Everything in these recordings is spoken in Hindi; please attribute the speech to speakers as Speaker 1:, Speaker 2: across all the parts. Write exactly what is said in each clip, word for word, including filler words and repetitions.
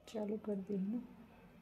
Speaker 1: चालू कर दी है ना।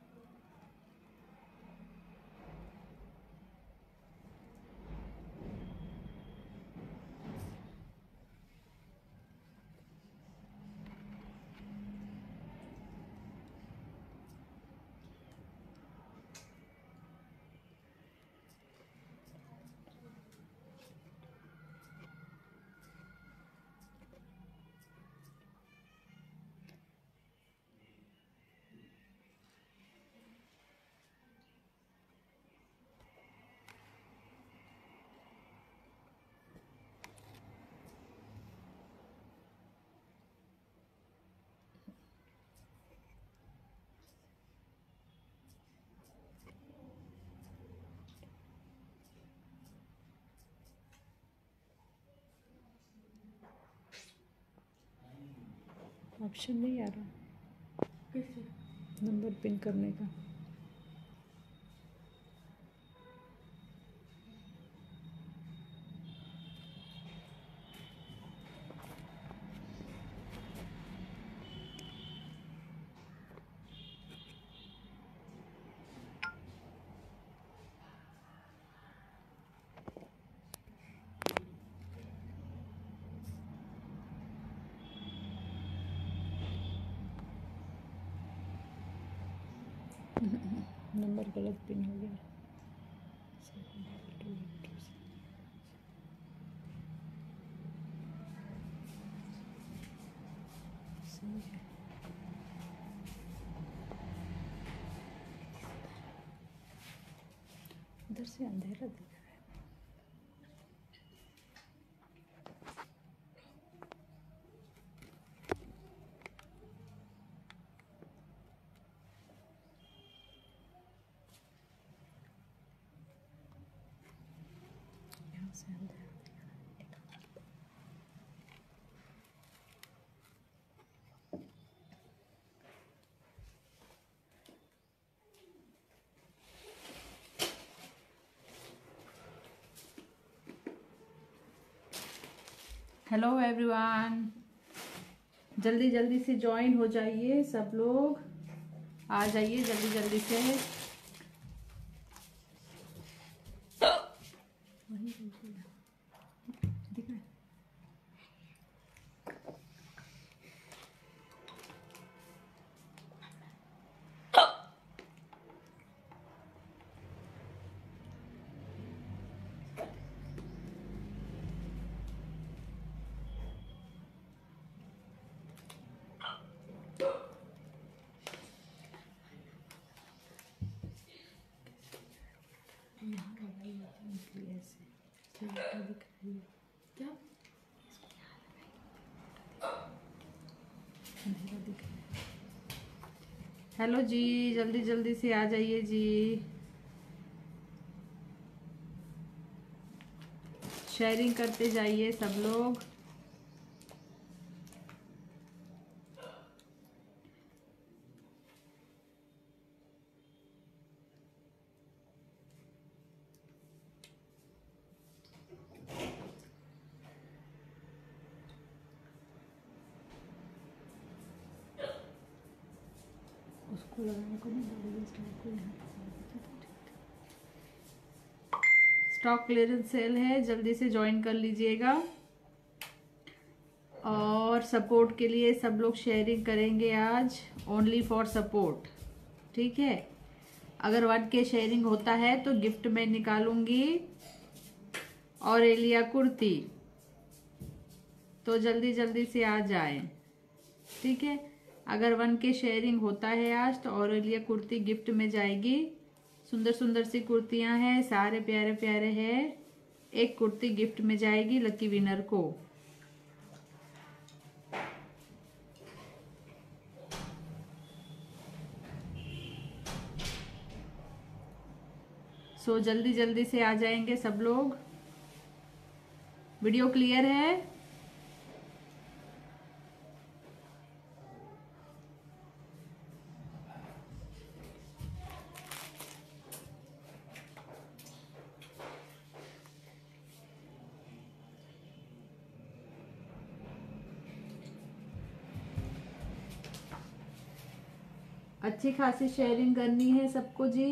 Speaker 1: ऑप्शन नहीं आ रहा
Speaker 2: कैसे
Speaker 1: नंबर पिन करने का। नंबर गलत पिन हो गया। सही है। इधर से अंधेरा दिख रहा है। यहाँ से अंधेरा हेलो एवरीवन, जल्दी जल्दी से ज्वाइन हो जाइए, सब लोग आ जाइए जल्दी जल्दी से। वही दिख रहा है। यहाँ लगाइए इसलिए ऐसे क्या दिख रही है क्या अंधेरा दिख रहा है। हेलो जी, जल्दी जल्दी से आ जाइए जी, शेयरिंग करते जाइए सब लोग। उसको लगाने को नहीं बोलिए, स्टॉक को यहाँ स्टॉक क्लियरेंस सेल है, जल्दी से ज्वाइन कर लीजिएगा। और सपोर्ट के लिए सब लोग शेयरिंग करेंगे आज, ओनली फॉर सपोर्ट, ठीक है। अगर वन के शेयरिंग होता है तो गिफ्ट में निकालूंगी और एलिया कुर्ती, तो जल्दी जल्दी से आ जाए, ठीक है। अगर वन के शेयरिंग होता है आज तो और एलिया कुर्ती गिफ्ट में जाएगी। सुंदर सुंदर सी कुर्तियां हैं, सारे प्यारे प्यारे हैं, एक कुर्ती गिफ्ट में जाएगी लकी विनर को। सो जल्दी जल्दी से आ जाएंगे सब लोग। वीडियो क्लियर है? अच्छी खासी शेयरिंग करनी है सबको जी,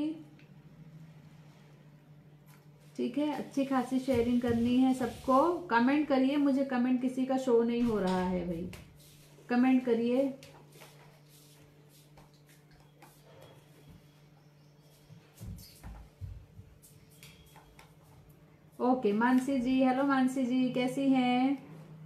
Speaker 1: ठीक है। अच्छी खासी शेयरिंग करनी है सबको। कमेंट करिए, मुझे कमेंट किसी का शो नहीं हो रहा है भाई, कमेंट करिए। ओके मानसी जी, हेलो मानसी जी, कैसी हैं?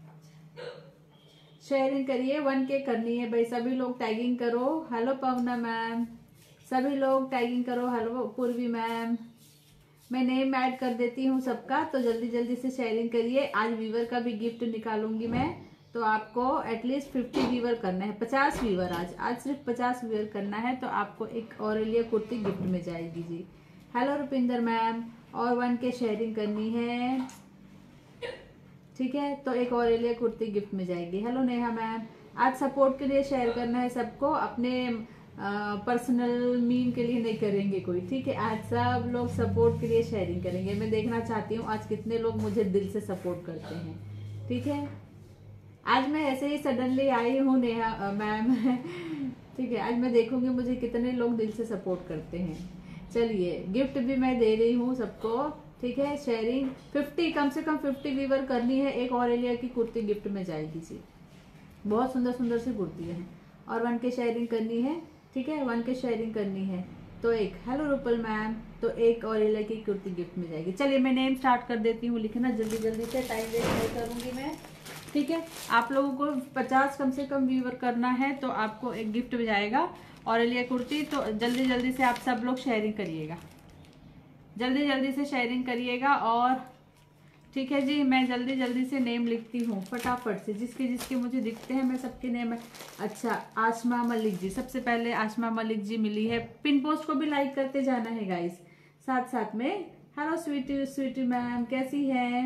Speaker 1: शेयरिंग करिए, वन के करनी है भाई, सभी लोग टैगिंग करो। हेलो पवना मैम, सभी लोग टैगिंग करो। हेलो पूर्वी मैम, मैं नेम ऐड कर देती हूँ सबका, तो जल्दी जल्दी से शेयरिंग करिए। आज वीवर का भी गिफ्ट निकालूंगी मैं, तो आपको एटलीस्ट फिफ्टी वीवर करना है, पचास वीवर आज आज सिर्फ पचास वीवर करना है, तो आपको एक ऑरेलिया कुर्ती गिफ्ट में जाएगी जी। हेलो रुपिंदर मैम, और वन के शेयरिंग करनी है, ठीक है, तो एक ऑरेलिया कुर्ती गिफ्ट में जाएगी। हेलो नेहा मैम, आज सपोर्ट के लिए शेयर करना है सबको, अपने पर्सनल मीन के लिए नहीं करेंगे कोई, ठीक है। आज सब लोग सपोर्ट के लिए शेयरिंग करेंगे। मैं देखना चाहती हूँ आज कितने लोग मुझे दिल से सपोर्ट करते हैं, ठीक है। आज मैं ऐसे ही सडनली आई हूँ नेहा मैम ठीक है, आज मैं देखूंगी मुझे कितने लोग दिल से सपोर्ट करते हैं। चलिए गिफ्ट भी मैं दे रही हूँ सबको, ठीक है। शेयरिंग फिफ्टी, कम से कम फिफ्टी वीवर करनी है, एक ऑरेलिया की कुर्ती गिफ्ट में जाएगी जी। बहुत सुंदर सुंदर सी कुर्ती है, और वन के शेयरिंग करनी है, ठीक है, वन के शेयरिंग करनी है तो एक। हेलो रूपल मैम, तो एक ऑरेलिया की कुर्ती गिफ्ट में जाएगी। चलिए मैं नेम स्टार्ट कर देती हूँ लिखना जल्दी जल्दी से, टाइम वेस्ट नहीं करूंगी मैं, ठीक है। आप लोगों को पचास कम से कम व्यूवर करना है, तो आपको एक गिफ्ट भी जाएगा ऑरेलिया कुर्ती। तो जल्दी जल्दी से आप सब लोग शेयरिंग करिएगा, जल्दी जल्दी से शेयरिंग करिएगा। और ठीक है जी, मैं जल्दी जल्दी से नेम लिखती हूँ फटाफट से, जिसके जिसके मुझे दिखते हैं मैं सबके नेम। अच्छा आसमा मलिक जी, सबसे पहले आसमा मलिक जी मिली है। पिन पोस्ट को भी लाइक करते जाना है गाइस साथ साथ में। हेलो स्वीटी स्वीटी मैम, कैसी है?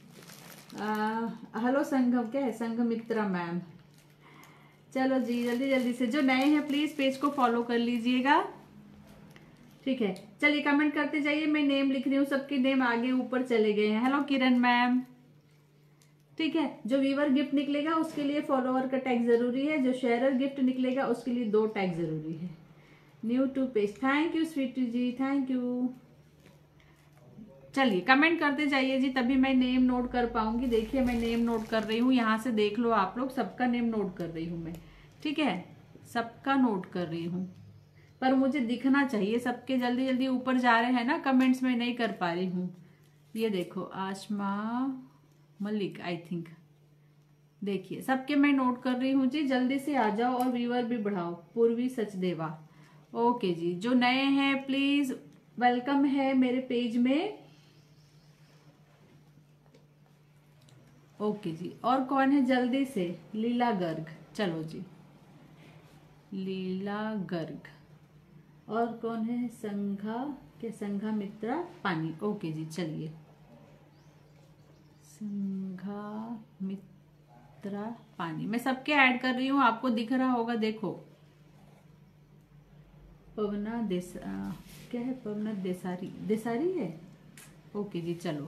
Speaker 1: हेलो संगम, क्या है संगमित्रा मैम। चलो जी जल्दी जल्दी से, जो नए हैं प्लीज पेज को फॉलो कर लीजिएगा, ठीक है। चलिए कमेंट करते जाइए, मैं नेम लिख रही हूँ, सबके नेम आगे ऊपर चले गए हैं। हेलो किरण मैम, ठीक है। जो व्यूवर गिफ्ट निकलेगा उसके लिए फॉलोअर का टैग जरूरी है, जो शेयरर गिफ्ट निकलेगा उसके लिए दो टैग जरूरी है। New to page, thank you Sweety ji, thank you. चलिए कमेंट करते जाइए जी, तभी मैं नेम नोट कर पाऊंगी। देखिए मैं नेम नोट कर रही हूँ, यहाँ से देख लो आप लोग, सबका नेम नोट कर रही हूँ मैं, ठीक है, सबका नोट कर रही हूँ, पर मुझे दिखना चाहिए सबके। जल्दी जल्दी ऊपर जा रहे हैं ना कमेंट्स में, नहीं कर पा रही हूँ। ये देखो आशमा मलिक आई थिंक, देखिए सबके मैं नोट कर रही हूँ जी, जल्दी से आ जाओ और व्यूअर भी बढ़ाओ। पूर्वी सचदेवा, ओके जी। जो नए हैं प्लीज वेलकम है मेरे पेज में, ओके जी। और कौन है जल्दी से? लीला गर्ग, चलो जी लीला गर्ग। और कौन है? संघा, क्या संघा मित्रा पानी, ओके जी। चलिए संघा मित्रा पानी, मैं सबके ऐड कर रही हूँ, आपको दिख रहा होगा, देखो। पवना देस आ, क्या है, पवना देसारी, देसारी है, ओके जी। चलो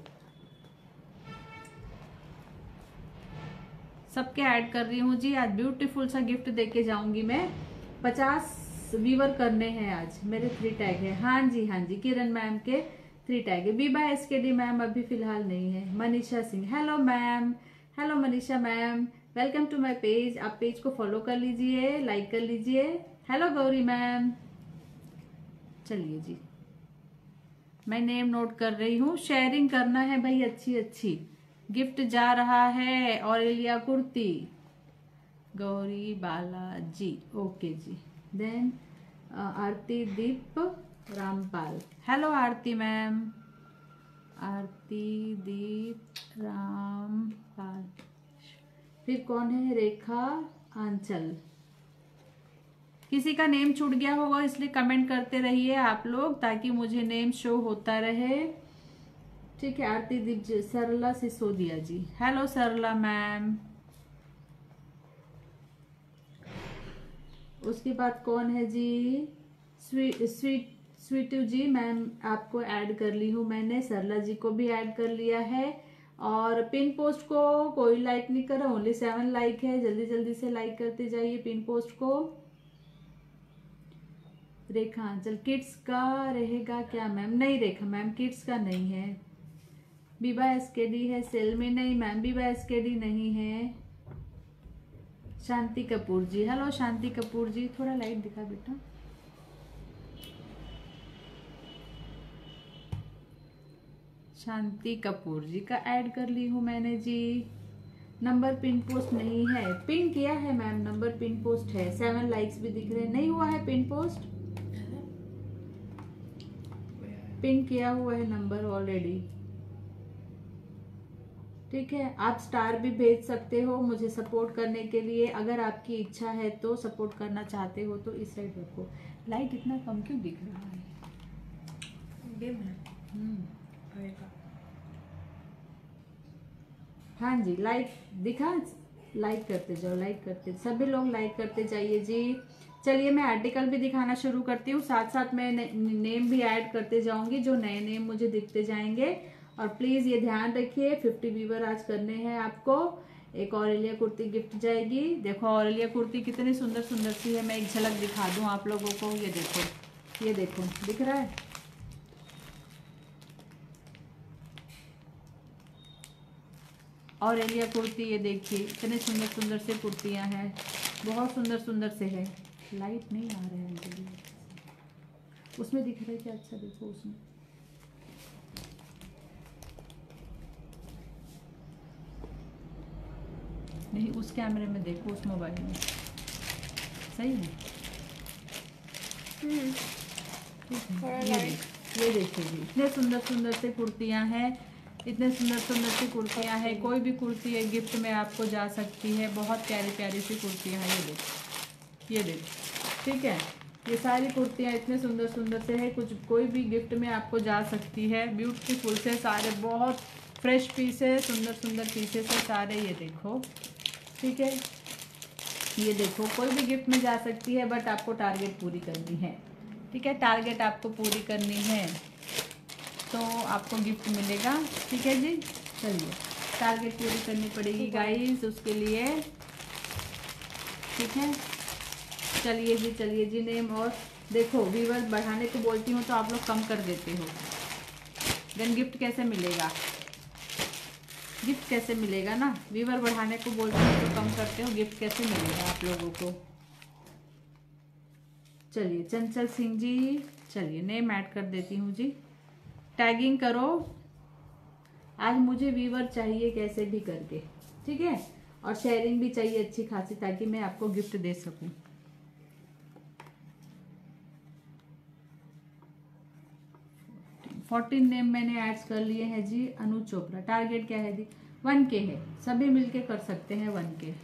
Speaker 1: सबके ऐड कर रही हूँ जी। आज ब्यूटीफुल सा गिफ्ट देके जाऊंगी मैं। पचास व्यूवर करने हैं आज, मेरे थ्री टैग है। हाँ जी हाँ जी, किरण मैम के थ्री टैग है। Biba S K D ma'am अभी फिलहाल नहीं है। Manisha Singh, hello ma'am, hello Manisha ma'am, welcome to my page. आप पेज को फॉलो कर लीजिए, लाइक कर लीजिए। हेलो गौरी मैम, चलिए जी मैं नेम नोट कर रही हूँ। शेयरिंग करना है भाई, अच्छी अच्छी। गिफ्ट जा रहा है ऑरेलिया कुर्ती, गौरी बालाजी, ओके जी। Then Aarti Deep Rampal, hello Aarti ma'am, Aarti Deep Rampal. फिर कौन है? रेखा आंचल। किसी का नेम छूट गया होगा इसलिए कमेंट करते रहिए आप लोग, ताकि मुझे नेम शो होता रहे, ठीक है। Aarti Deep ji, Sarla Sisodia ji, hello Sarla ma'am. उसके बाद कौन है जी? Sweet sweet Sweetu ji, ma'am आपको ऐड कर ली हूँ मैंने, सरला जी को भी ऐड कर लिया है। और पिन पोस्ट को कोई लाइक नहीं कर रहा, ओनली सेवन लाइक है, जल्दी जल्दी से लाइक करते जाइए पिन पोस्ट को। रेखा आंचल किड्स का रहेगा क्या मैम? नहीं रेखा मैम, किड्स का नहीं है। बीबा एसकेडी है सेल में? नहीं मैम, बीबा एसकेडी नहीं है। शांति कपूर जी, हेलो शांति कपूर जी, थोड़ा लाइट दिखा बेटा। शांति कपूर जी का ऐड कर ली हूँ मैंने जी। नंबर पिन पोस्ट नहीं है, पिन किया है मैम, नंबर पिन पोस्ट है। सेवन लाइक्स भी दिख रहे हैं, नहीं हुआ है पिन पोस्ट, पिन किया हुआ है नंबर ऑलरेडी। ठीक है, आप स्टार भी भेज सकते हो मुझे सपोर्ट करने के लिए, अगर आपकी इच्छा है तो। सपोर्ट करना चाहते हो तो इस साइड रखो। लाइट इतना कम क्यों दिख रहा है? हाँ जी, लाइक दिखा, लाइक करते जाओ, लाइक करते, सभी लोग लाइक करते जाइए जी। चलिए मैं आर्टिकल भी दिखाना शुरू करती हूँ, साथ साथ मैं ने, नेम भी ऐड करते जाऊंगी, जो नए नेम मुझे दिखते जाएंगे। और प्लीज ये ध्यान रखिए, फिफ्टी व्यूवर आज करने हैं आपको। एक ऑरेलिया कुर्ती गिफ्ट जाएगी। देखो ऑरेलिया कुर्ती कितनी सुंदर सुंदर सी है, मैं एक झलक दिखा दूं आप लोगों को। ये देखो, ये देखो, दिख रहा है? ऑरेलिया कुर्ती, ये देखिए इतने सुंदर सुंदर से कुर्तियां हैं, बहुत सुंदर सुंदर से है। लाइट नहीं आ रहा है, उसमें दिख रहा है क्या? अच्छा देखो उसमें, नहीं उस कैमरे में देखो, उस मोबाइल में सही है। ये ये देखिए जी, इतने सुंदर सुंदर से कुर्तियां हैं, इतने सुंदर सुंदर सी कुर्तियां हैं। कोई भी कुर्ती है गिफ्ट में आपको जा सकती है, बहुत प्यारी प्यारी सी कुर्तियां हैं। ये देखो, ये देखो, ठीक है, ये सारी कुर्तियां इतने सुंदर सुंदर से है, कुछ कोई भी गिफ्ट में आपको जा सकती है। ब्यूटीफुल से सारे, बहुत फ्रेश पीस है, सुंदर सुंदर पीसेस है सारे। ये देखो, ठीक है, ये देखो, कोई भी गिफ्ट में जा सकती है, बट आपको टारगेट पूरी करनी है। ठीक है, टारगेट आपको पूरी करनी है तो आपको गिफ्ट मिलेगा। ठीक है जी, चलिए टारगेट पूरी करनी पड़ेगी गाइस उसके लिए। ठीक है, चलिए जी, चलिए जी। नेम और देखो, व्यूअर्स बढ़ाने को बोलती हूँ तो आप लोग कम कर देते हो। देन गिफ्ट कैसे मिलेगा? गिफ्ट कैसे मिलेगा ना, व्यूअर बढ़ाने को बोलते हो तो कम करते हो, गिफ्ट कैसे मिलेगा आप लोगों को? चलिए चंचल सिंह जी, चलिए नेम ऐड कर देती हूँ जी। टैगिंग करो, आज मुझे व्यूअर चाहिए कैसे भी करके, ठीक है, और शेयरिंग भी चाहिए अच्छी खासी, ताकि मैं आपको गिफ्ट दे सकूं। फोर्टीन नेम मैंने ऐड कर लिए हैं जी। अनु चोपड़ा, टारगेट क्या है जी? वन के है, सभी मिलके कर सकते हैं वन के।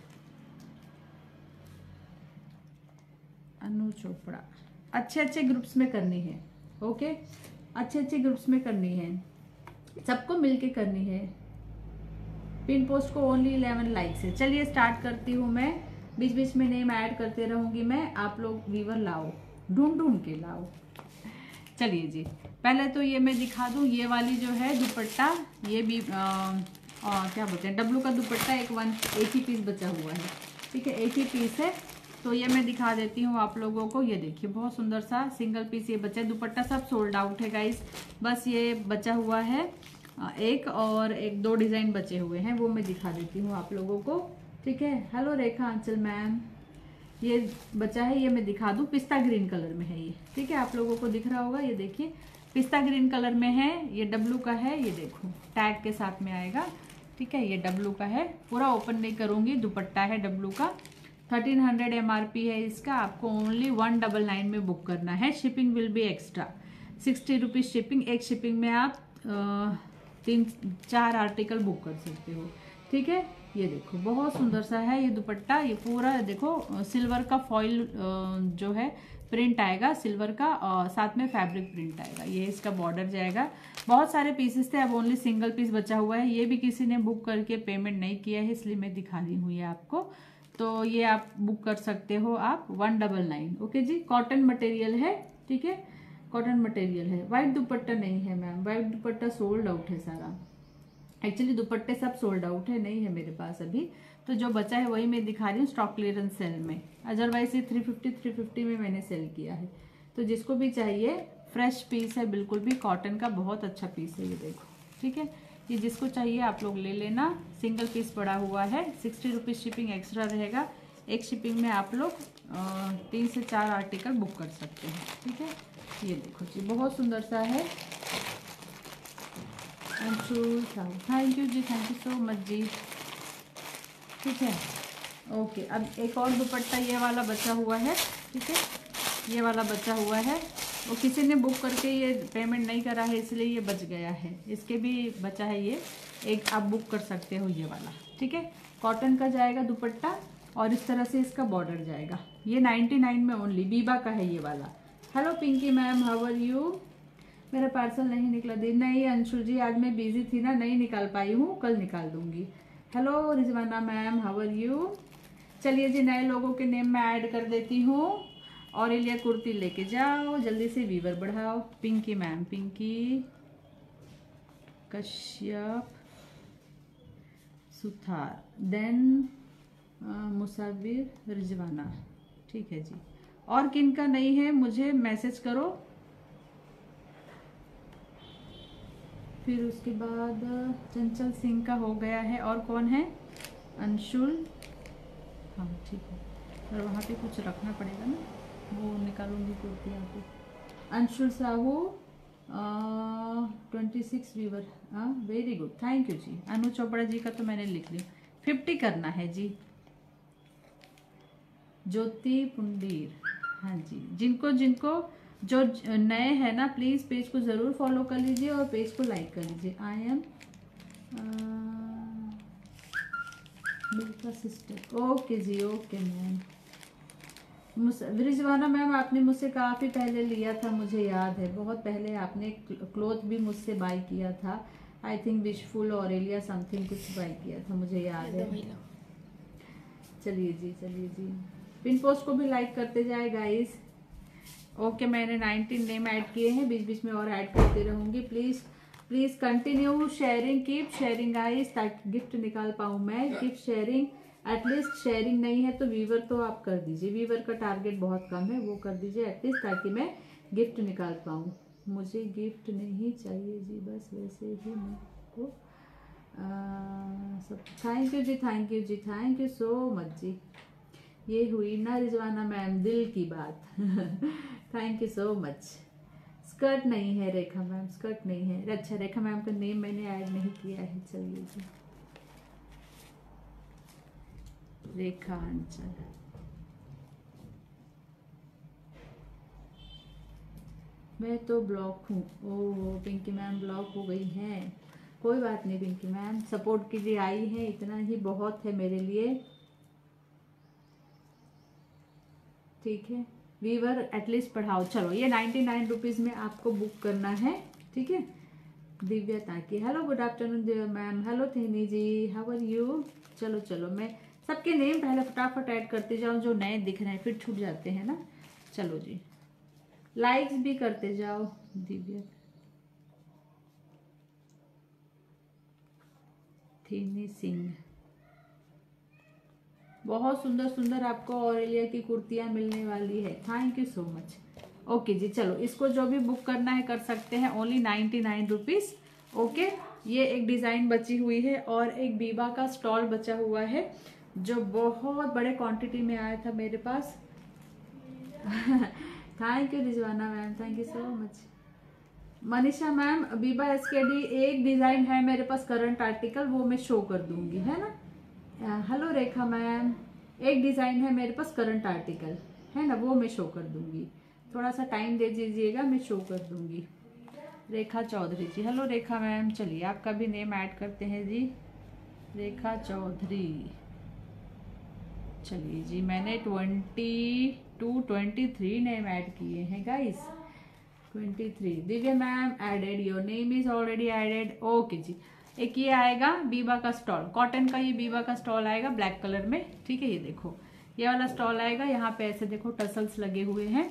Speaker 1: अनु चोपड़ा, अच्छे अच्छे ग्रुप्स में करनी है, ओके, अच्छे अच्छे ग्रुप्स में करनी है, सबको मिलके करनी है। पिन पोस्ट को ओनली इलेवन लाइक से। चलिए स्टार्ट करती हूँ मैं, बीच बीच में नेम ऐड करते रहूंगी मैं, आप लोग व्यूअर लाओ, ढूंढ ढूंढ के लाओ। चलिए जी, पहले तो ये मैं दिखा दूं, ये वाली जो है दुपट्टा, ये भी आ, आ, क्या बोलते हैं, डब्लू का दुपट्टा, एक वन एक ही पीस बचा हुआ है। ठीक है, एक ही पीस है, तो ये मैं दिखा देती हूँ आप लोगों को। ये देखिए बहुत सुंदर सा सिंगल पीस ये बचा है। दुपट्टा सब सोल्ड आउट है गाइस, बस ये बचा हुआ है एक, और एक दो डिजाइन बचे हुए हैं, वो मैं दिखा देती हूँ आप लोगों को। ठीक है, हेलो रेखा आंचल मैम, ये बचा है, ये मैं दिखा दूं, पिस्ता ग्रीन कलर में है ये। ठीक है, आप लोगों को दिख रहा होगा, ये देखिए पिस्ता ग्रीन कलर में है, ये डब्लू का है, ये देखो टैग के साथ में आएगा। ठीक है, ये डब्लू का है, पूरा ओपन नहीं करूंगी, दुपट्टा है डब्लू का। Thirteen hundred M R P है इसका, आपको ओनली वन डबल नाइन में बुक करना है। Shipping will be extra sixty rupees shipping. एक शिपिंग में आप आ, तीन चार आर्टिकल बुक कर सकते हो। ठीक है, ये देखो बहुत सुंदर सा है ये दुपट्टा, ये पूरा देखो सिल्वर का फॉइल जो है प्रिंट आएगा सिल्वर का, और साथ में फैब्रिक प्रिंट आएगा। ये इसका बॉर्डर जाएगा। बहुत सारे पीसेस थे, अब ओनली सिंगल पीस बचा हुआ है। ये भी किसी ने बुक करके पेमेंट नहीं किया है, इसलिए मैं दिखा रही हूँ ये आपको। तो ये आप बुक कर सकते हो आप वन डबल नाइन। ओके जी, कॉटन मटेरियल है। ठीक है, कॉटन मटेरियल है। वाइट दुपट्टा नहीं है ma'am, white dupatta sold out है सारा। एक्चुअली दुपट्टे सब सोल्ड आउट है, नहीं है मेरे पास अभी, तो जो बचा है वही मैं दिखा रही हूँ स्टॉक क्लियरेंस सेल में। अदरवाइज ये थ्री फिफ्टी थ्री फिफ्टी में मैंने सेल किया है। तो जिसको भी चाहिए, फ्रेश पीस है, बिल्कुल भी कॉटन का बहुत अच्छा पीस है ये देखो, ठीक है। ये जिसको चाहिए आप लोग ले लेना, सिंगल पीस पड़ा हुआ है, सिक्सटी रुपीज़ शिपिंग एक्स्ट्रा रहेगा। एक शिपिंग में आप लोग तीन से चार आर्टिकल बुक कर सकते हैं, ठीक है। ये देखो जी, बहुत सुंदर सा है। थैंक यू जी, थैंक यू सो मच जी, ठीक है। ओके, अब एक और दुपट्टा ये वाला बचा हुआ है, ठीक है, ये वाला बचा हुआ है। वो किसी ने बुक करके ये पेमेंट नहीं करा है इसलिए ये बच गया है, इसके भी बचा है ये एक, आप बुक कर सकते हो ये वाला, ठीक है। कॉटन का जाएगा दुपट्टा और इस तरह से इसका बॉर्डर जाएगा। ये नाइन्टी नाइन में ओनली, बीबा का है ये वाला। Hello Pinky ma'am, how are you. मेरा पार्सल नहीं निकला दी, नहीं अंशुल जी आज मैं बिजी थी ना, नहीं निकाल पाई हूँ, कल निकाल दूंगी। Hello Rizwana ma'am, how are you. चलिए जी, नए लोगों के नेम मैं ऐड कर देती हूँ। और इलिया कुर्ती लेके जाओ, जल्दी से वीवर बढ़ाओ। पिंकी मैम, पिंकी कश्यप सुथार, देन मुसाविर रिजवाना, ठीक है जी। और किन का नहीं है मुझे मैसेज करो। फिर उसके बाद चंचल सिंह का हो गया है, और कौन है, अंशुल, हाँ ठीक है। और वहाँ पे कुछ रखना पड़ेगा ना, वो निकालूंगी कुर्ती आपको। Anshul Sahu twenty six viewer, हाँ वेरी गुड, थैंक यू जी। अनु चोपड़ा जी का तो मैंने लिख लिया, फिफ्टी करना है जी। ज्योति पुंडीर, हाँ जी। जिनको जिनको जो नए हैं ना, प्लीज़ पेज को ज़रूर फॉलो कर लीजिए और पेज को लाइक कर लीजिए। I am Milka sister, okay जी, ओके मैम। रिजवाना मैम, आपने मुझसे काफ़ी पहले लिया था, मुझे याद है, बहुत पहले आपने क्लोथ भी मुझसे बाय किया था। आई थिंक विशफुल और एलिया समथिंग कुछ बाय किया था, मुझे याद है। चलिए जी, चलिए जी, पिन पोस्ट को भी लाइक करते जाए गाइस। ओके, मैंने नाइनटीन नेम ऐड किए हैं, बीच बीच में और ऐड करते रहूँगी। Please please continue sharing, keep sharing guys, ताकि गिफ्ट निकाल पाऊँ मैं। कीप शेयरिंग, एटलीस्ट शेयरिंग नहीं है तो वीवर तो आप कर दीजिए, वीवर का टारगेट बहुत कम है, वो कर दीजिए एटलीस्ट, ताकि मैं गिफ्ट निकाल पाऊँ। मुझे गिफ्ट नहीं चाहिए जी, बस वैसे ही मेरे को सब। थैंक यू जी, थैंक यू जी, थैंक यू सो मच जी। ये हुई ना रिजवाना मैम दिल की बात। Thank you so much. Skirt नहीं है रेखा मैम, स्कर्ट नहीं है। अच्छा, रेखा मैम का नेम मैंने ऐड नहीं किया है, चलिए जी। रेखा अंचल, मैं तो ब्लॉक हूँ। ओह पिंकी मैम ब्लॉक हो गई हैं, कोई बात नहीं पिंकी मैम, सपोर्ट के लिए आई है, इतना ही बहुत है मेरे लिए, ठीक है। वीवर एटलीस्ट पढ़ाओ। चलो, ये नाइन्टी नाइन रुपीज़ में आपको बुक करना है, ठीक है। दिव्या ताकि, hello good afternoon Divya ma'am, hello Theni ji, how are you. चलो चलो, मैं सबके नेम पहले फटाफट ऐड करते जाऊँ, जो नए दिख रहे हैं फिर छूट जाते हैं ना। चलो जी, लाइक्स भी करते जाओ। दिव्या थेनी सिंह, बहुत सुंदर सुंदर आपको ऑरेलिया की कुर्तियां मिलने वाली है, thank you so much. Okay जी, चलो इसको जो भी बुक करना है कर सकते हैं, only ninety nine rupees. Okay, ये एक डिज़ाइन बची हुई है और एक बीबा का स्टॉल बचा हुआ है जो बहुत बड़े क्वांटिटी में आया था मेरे पास। Thank you Rizwana ma'am, thank you so much. Manisha ma'am, Biba S K D एक डिज़ाइन है मेरे पास करंट आर्टिकल, वो मैं शो कर दूंगी, है ना। हेलो रेखा मैम, एक डिज़ाइन है मेरे पास करंट आर्टिकल, है ना, वो मैं शो कर दूंगी, थोड़ा सा टाइम दे दीजिएगा, मैं शो कर दूंगी। रेखा चौधरी जी, हेलो रेखा मैम, चलिए आपका भी नेम ऐड करते हैं जी, रेखा चौधरी। चलिए जी, मैंने twenty two twenty three name add किए हैं guys, twenty three. Divya ma'am added, your name is already added. Okay जी, एक ये आएगा बीबा का स्टॉल, कॉटन का, ये बीबा का स्टॉल आएगा ब्लैक कलर में, ठीक है। ये देखो, ये वाला स्टॉल आएगा, यहाँ पे ऐसे देखो टसल्स लगे हुए हैं,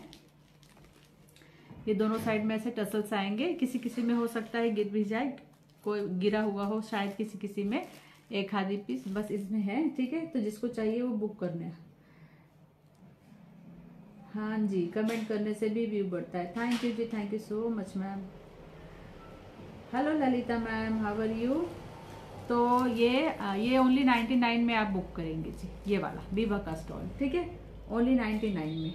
Speaker 1: ये दोनों साइड में ऐसे टसल्स आएंगे, किसी किसी में हो सकता है गिर भी जाए, कोई गिरा हुआ हो शायद किसी किसी में, एक आधी पीस बस इसमें है, ठीक है। तो जिसको चाहिए वो बुक करना है। हाँ जी, कमेंट करने से भी व्यू बढ़ता है। थैंक यू जी, thank you so much ma'am. Hello Lalita ma'am, how are you. तो ये ये ओनली नाइन्टी नाइन में आप बुक करेंगे जी, ये वाला बीबा का स्टॉल, ठीक है, ओनली नाइन्टी नाइन में,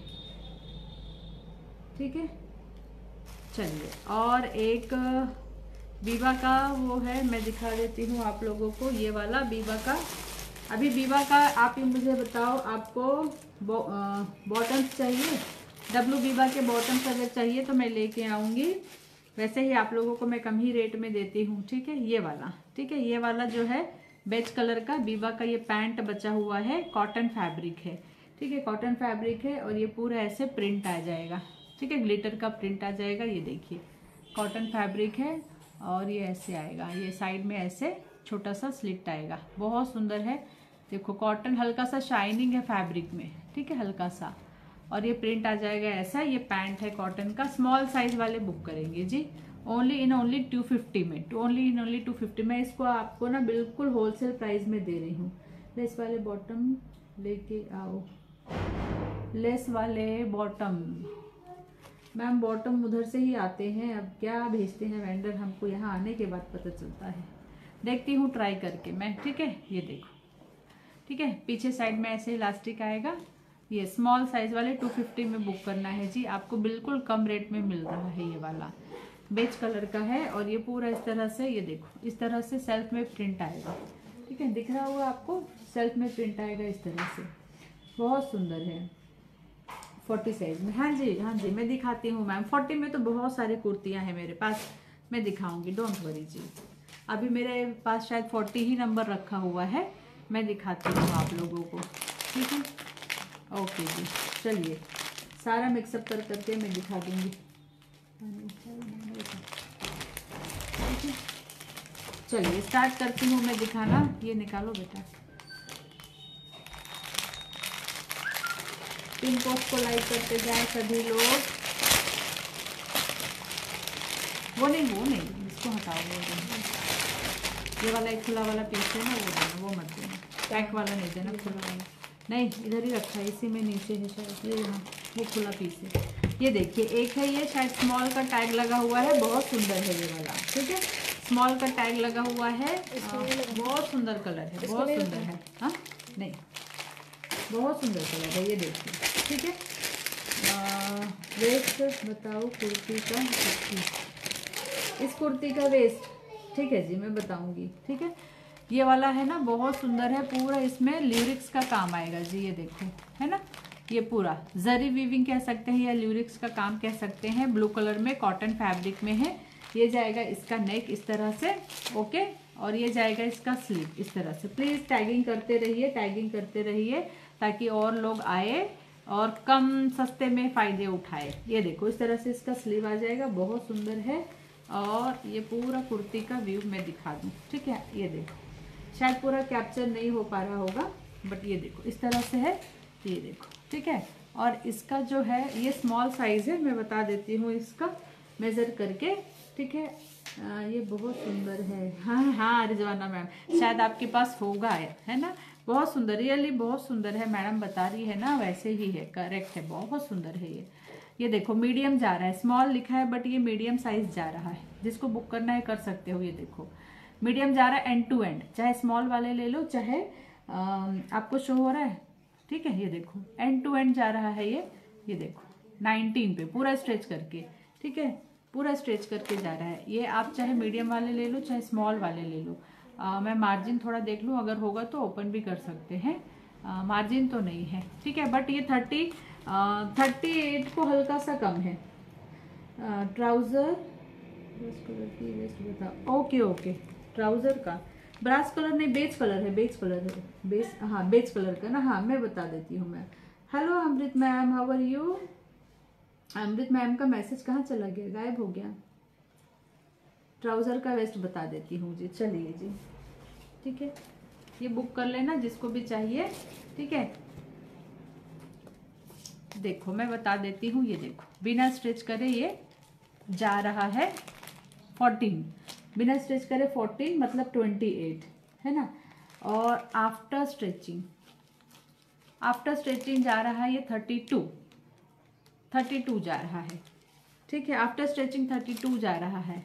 Speaker 1: ठीक है। चलिए, और एक बीबा का वो है, मैं दिखा देती हूँ आप लोगों को, ये वाला बीबा का। अभी बीबा का आप ही मुझे बताओ, आपको बॉटम्स चाहिए, डब्लू बीबा के बॉटम्स अगर चाहिए तो मैं लेके आऊँगी। वैसे ही आप लोगों को मैं कम ही रेट में देती हूँ, ठीक है। ये वाला, ठीक है, ये वाला जो है बेज कलर का बीबा का ये पैंट बचा हुआ है, कॉटन फैब्रिक है, ठीक है, कॉटन फैब्रिक है, और ये पूरा ऐसे प्रिंट आ जाएगा, ठीक है, ग्लिटर का प्रिंट आ जाएगा। ये देखिए कॉटन फैब्रिक है, और ये ऐसे आएगा, ये साइड में ऐसे छोटा सा स्लिट आएगा, बहुत सुंदर है। देखो कॉटन हल्का सा शाइनिंग है फैब्रिक में, ठीक है, हल्का सा, और ये प्रिंट आ जाएगा ऐसा। ये पैंट है कॉटन का, स्मॉल साइज वाले बुक करेंगे जी, only in only two fifty में, two only in only two fifty. मैं इसको आपको ना बिल्कुल होलसेल प्राइस में दे रही हूँ। लेस वाले बॉटम लेके आओ, लेस वाले बॉटम। मैम बॉटम उधर से ही आते हैं, अब क्या भेजते हैं वेंडर, हमको यहाँ आने के बाद पता चलता है। देखती हूँ ट्राई करके मैं, ठीक है। ये देखो, ठीक है, पीछे साइड में ऐसे इलास्टिक आएगा। ये स्मॉल साइज वाले टू फिफ्टी में बुक करना है जी, आपको बिल्कुल कम रेट में मिल रहा है। ये वाला बेज कलर का है, और ये पूरा इस तरह से, ये देखो इस तरह से सेल्फ में प्रिंट आएगा, ठीक है, दिख रहा होगा आपको, सेल्फ में प्रिंट आएगा इस तरह से, बहुत सुंदर है। फोर्टी साइज में, हाँ जी हाँ जी, मैं दिखाती हूँ मैम। फोर्टी में तो बहुत सारी कुर्तियाँ हैं मेरे पास, मैं दिखाऊंगी, डोंट वरी जी। अभी मेरे पास शायद फोर्टी ही नंबर रखा हुआ है, मैं दिखाती हूँ आप लोगों को, ठीक है। ओके जी, चलिए सारा मिक्सअप कर करके मैं दिखा दूंगी, ठीक है। चलिए स्टार्ट करती हूँ मैं दिखाना। ये निकालो बेटा, पिन पोस्ट को लाइक करते जाए सभी लोग। वो नहीं वो नहीं इसको हटाओ, वो ये वाला एक खुला वाला पीस है ना, वो देना, वो मत देना, पैक वाला नहीं देना, खुला वाला नहीं, इधर ही रखा है, इसी में नीचे है शायद, ये यहाँ वो खुला पीस है। ये देखिए एक है, ये शायद स्मॉल का टैग लगा हुआ है, बहुत सुंदर है ये वाला, ठीक है, स्मॉल का टैग लगा हुआ है, बहुत सुंदर कलर है, बहुत सुंदर है, हाँ नहीं बहुत सुंदर कलर है, ये देखिए, ठीक है। वेस्ट बताओ कुर्ती का, इस कुर्ती का वेस्ट, ठीक है जी, मैं बताऊंगी, ठीक है। ये वाला है ना, बहुत सुंदर है, पूरा इसमें ल्यूरिक्स का काम आएगा जी, ये देखो है ना, ये पूरा जरी वीविंग कह सकते हैं या ल्यूरिक्स का काम कह सकते हैं, ब्लू कलर में कॉटन फैब्रिक में है। ये जाएगा इसका नेक इस तरह से, ओके, और ये जाएगा इसका स्लीव इस तरह से। प्लीज टैगिंग करते रहिए, टैगिंग करते रहिए, ताकि और लोग आए और कम सस्ते में फायदे उठाए। ये देखो इस तरह से इसका स्लीव आ जाएगा, बहुत सुंदर है। और ये पूरा कुर्ती का व्यू मैं दिखा दूँ, ठीक है। ये देखो शायद पूरा कैप्चर नहीं हो पा रहा होगा, बट ये देखो इस तरह से है, ये देखो, ठीक है। और इसका जो है ये स्मॉल साइज है, मैं बता देती हूँ इसका मेजर करके, ठीक है। आ, ये बहुत सुंदर है, हाँ हाँ रिजवाना मैम शायद आपके पास होगा, है, है ना, बहुत सुंदर, रियली बहुत सुंदर है, मैडम बता रही है ना, वैसे ही है, करेक्ट है, बहुत सुंदर है ये। ये देखो मीडियम जा रहा है, स्मॉल लिखा है बट ये मीडियम साइज जा रहा है, जिसको बुक करना है कर सकते हो। ये देखो मीडियम जा रहा है एंड टू एंड, चाहे स्मॉल वाले ले लो, चाहे आ, आपको शो हो रहा है, ठीक है। ये देखो एंड टू एंड जा रहा है ये ये देखो नाइनटीन पे पूरा स्ट्रेच करके, ठीक है, पूरा स्ट्रेच करके जा रहा है ये। आप चाहे मीडियम वाले ले लो, चाहे स्मॉल वाले ले लो। आ, मैं मार्जिन थोड़ा देख लूँ, अगर होगा तो ओपन भी कर सकते हैं, मार्जिन तो नहीं है, ठीक है। बट ये थर्टी थर्टी एट को हल्का सा कम है। ट्राउज़र कलर की वेस्ट बताओ, ओके ओके, ट्राउज़र का ब्रास कलर नहीं, बेज कलर है, बेज कलर है, बेज, हाँ बेज कलर का ना, हाँ मैं बता देती हूँ मैं। Hello Amrit ma'am, how are you. Amrit ma'am का मैसेज कहाँ चला गया, गायब हो गया। ट्राउज़र का वेस्ट बता देती हूँ जी, चलिए जी, ठीक है। ये बुक कर लेना जिसको भी चाहिए, ठीक है। देखो मैं बता देती हूँ, ये देखो बिना स्ट्रेच करे ये जा रहा है फोर्टीन, बिना स्ट्रेच करे फोर्टीन मतलब ट्वेंटी एट, है ना। और आफ्टर स्ट्रेचिंग, आफ्टर स्ट्रेचिंग जा रहा है ये थर्टी टू, थर्टी टू जा रहा है, ठीक है। आफ्टर स्ट्रेचिंग थर्टी टू जा रहा है,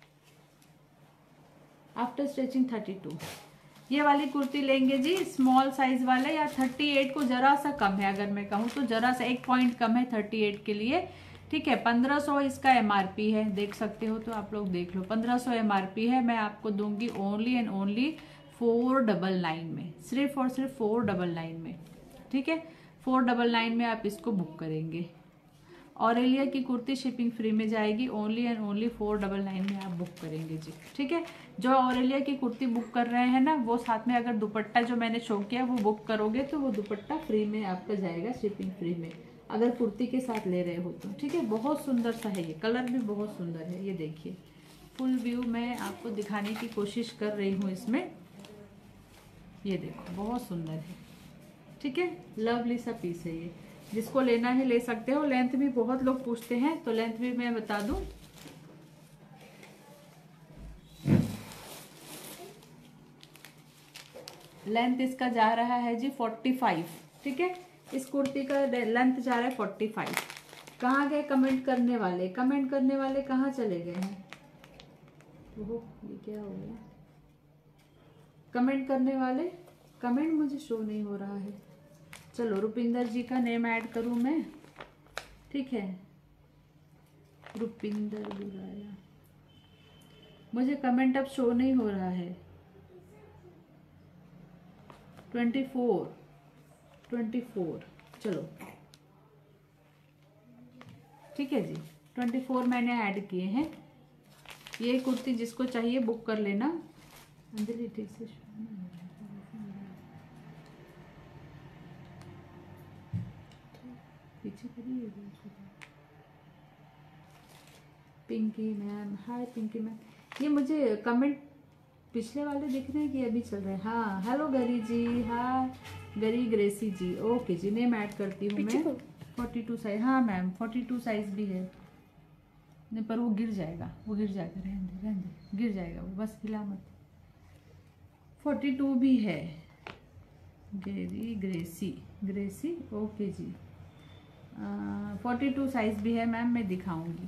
Speaker 1: आफ्टर स्ट्रेचिंग थर्टी टू। ये वाली कुर्ती लेंगे जी स्मॉल साइज वाले, या थर्टी एट को जरा सा कम है, अगर मैं कहूँ तो जरा सा एक पॉइंट कम है थर्टी एट के लिए, ठीक है। पंद्रह सौ इसका एमआरपी है, देख सकते हो तो आप लोग देख लो, पंद्रह सौ एमआरपी है। मैं आपको दूंगी only and only four double nine में, सिर्फ और सिर्फ फोर डबल नाइन में, ठीक है। फोर डबल नाइन में आप इसको बुक करेंगे। ऑरेलिया की कुर्ती शिपिंग फ्री में जाएगी, only and only four double nine में आप बुक करेंगे जी, ठीक है। जो ऑरेलिया की कुर्ती बुक कर रहे हैं ना, वो साथ में अगर दुपट्टा जो मैंने शो किया वो बुक करोगे तो वो दुपट्टा फ्री में आपका जाएगा, शिपिंग फ्री में, अगर कुर्ती के साथ ले रहे हो तो, ठीक है। बहुत सुंदर सा है ये, कलर भी बहुत सुंदर है। ये देखिए फुल व्यू मैं आपको दिखाने की कोशिश कर रही हूँ इसमें, ये देखो बहुत सुंदर है, ठीक है। लवली सा पीस है ये, जिसको लेना है ले सकते हो। लेंथ भी बहुत लोग पूछते हैं तो लेंथ भी मैं बता दूं, लेंथ इसका जा रहा है जी फोर्टी फाइव, ठीक है। इस कुर्ती का लेंथ जा रहा है फोर्टी फाइव। कहाँ गए कमेंट करने वाले, कमेंट करने वाले कहाँ चले गए हैं? ओहो ये क्या हो गया, कमेंट करने वाले, कमेंट मुझे शो नहीं हो रहा है। चलो रुपिंदर जी का नेम ऐड करूं मैं, ठीक है। रुपिंदर बुराया, मुझे कमेंट अब शो नहीं हो रहा है। ट्वेंटी फोर ट्वेंटी फोर चलो ठीक है जी, ट्वेंटी फोर मैंने ऐड किए हैं। ये कुर्ती जिसको चाहिए बुक कर लेना। अंजलि ठीक से पीछे करिए। Pinky ma'am, hi Pinky ma'am. ये मुझे कमेंट पिछले वाले दिख रहे हैं कि अभी चल रहे हैं? हाँ हेलो गरी जी, हाय गरी ग्रेसी जी, ओके जी। नेम ऐड करती हूँ मैं। फोर्टी टू साइज, हाँ मैम फोर्टी टू साइज भी है। नहीं पर वो गिर जाएगा, वो गिर जाएगा, रहने दे रहने दे, गिर जाएगा वो, बस हिला मत। फोर्टी टू भी है, गरी ग्रेसी ग्रेसी, ओके जी। फोर्टी टू साइज भी है मैम, मैं दिखाऊंगी।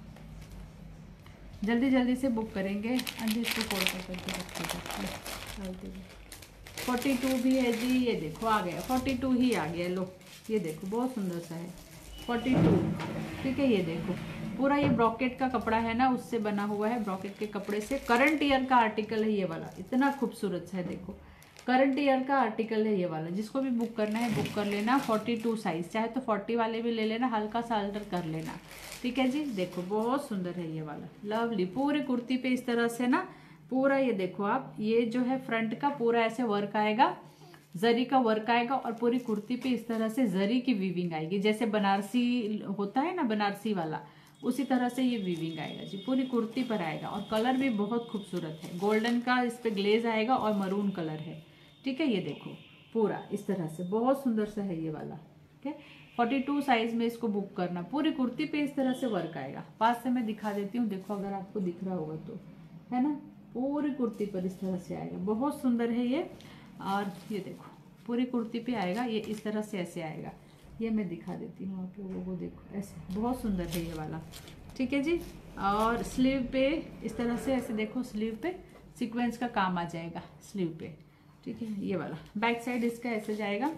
Speaker 1: जल्दी जल्दी से बुक करेंगे। अंदर इसको फोल्ड कर करके रखिएगा। फोर्टी टू भी है जी, ये देखो आ गया, फोर्टी टू ही आ गया। लो ये देखो बहुत सुंदर सा है, फोर्टी टू, ठीक है। ये देखो पूरा ये ब्रॉकेट का कपड़ा है ना, उससे बना हुआ है, ब्रॉकेट के कपड़े से। करंट ईयर का आर्टिकल है ये वाला, इतना खूबसूरत है देखो, करंट ईयर का आर्टिकल है ये वाला। जिसको भी बुक करना है बुक कर लेना। फोर्टी टू साइज, चाहे तो फोर्टी वाले भी ले लेना, हल्का सा अल्टर कर लेना, ठीक है जी। देखो बहुत सुंदर है ये वाला, लवली। पूरी कुर्ती पे इस तरह से ना पूरा ये देखो आप, ये जो है फ्रंट का पूरा ऐसे वर्क आएगा, जरी का वर्क आएगा, और पूरी कुर्ती पे इस तरह से जरी की वीविंग आएगी, जैसे बनारसी होता है ना, बनारसी वाला, उसी तरह से ये वीविंग आएगा जी, पूरी कुर्ती पर आएगा। और कलर भी बहुत खूबसूरत है, गोल्डन का इस पे ग्लेज आएगा और मरून कलर है, ठीक है। ये देखो पूरा इस तरह से बहुत सुंदर सा है ये वाला, ठीक है। फोर्टी टू साइज में इसको बुक करना। पूरी कुर्ती पे इस तरह से वर्क आएगा। पास से मैं दिखा देती हूँ, देखो अगर आपको दिख रहा होगा तो, है ना, पूरी कुर्ती पर इस तरह से आएगा, बहुत सुंदर है ये। और ये देखो पूरी कुर्ती पे आएगा, ये इस तरह से ऐसे आएगा। ये मैं दिखा देती हूँ आप लोगों को, देखो ऐसे बहुत सुंदर है ये वाला, ठीक है जी। और स्लीव पे इस तरह से ऐसे देखो, स्लीव पे सीक्वेंस का काम आ जाएगा स्लीव पे, ठीक है। ये वाला बैक साइड इसका ऐसे जाएगा,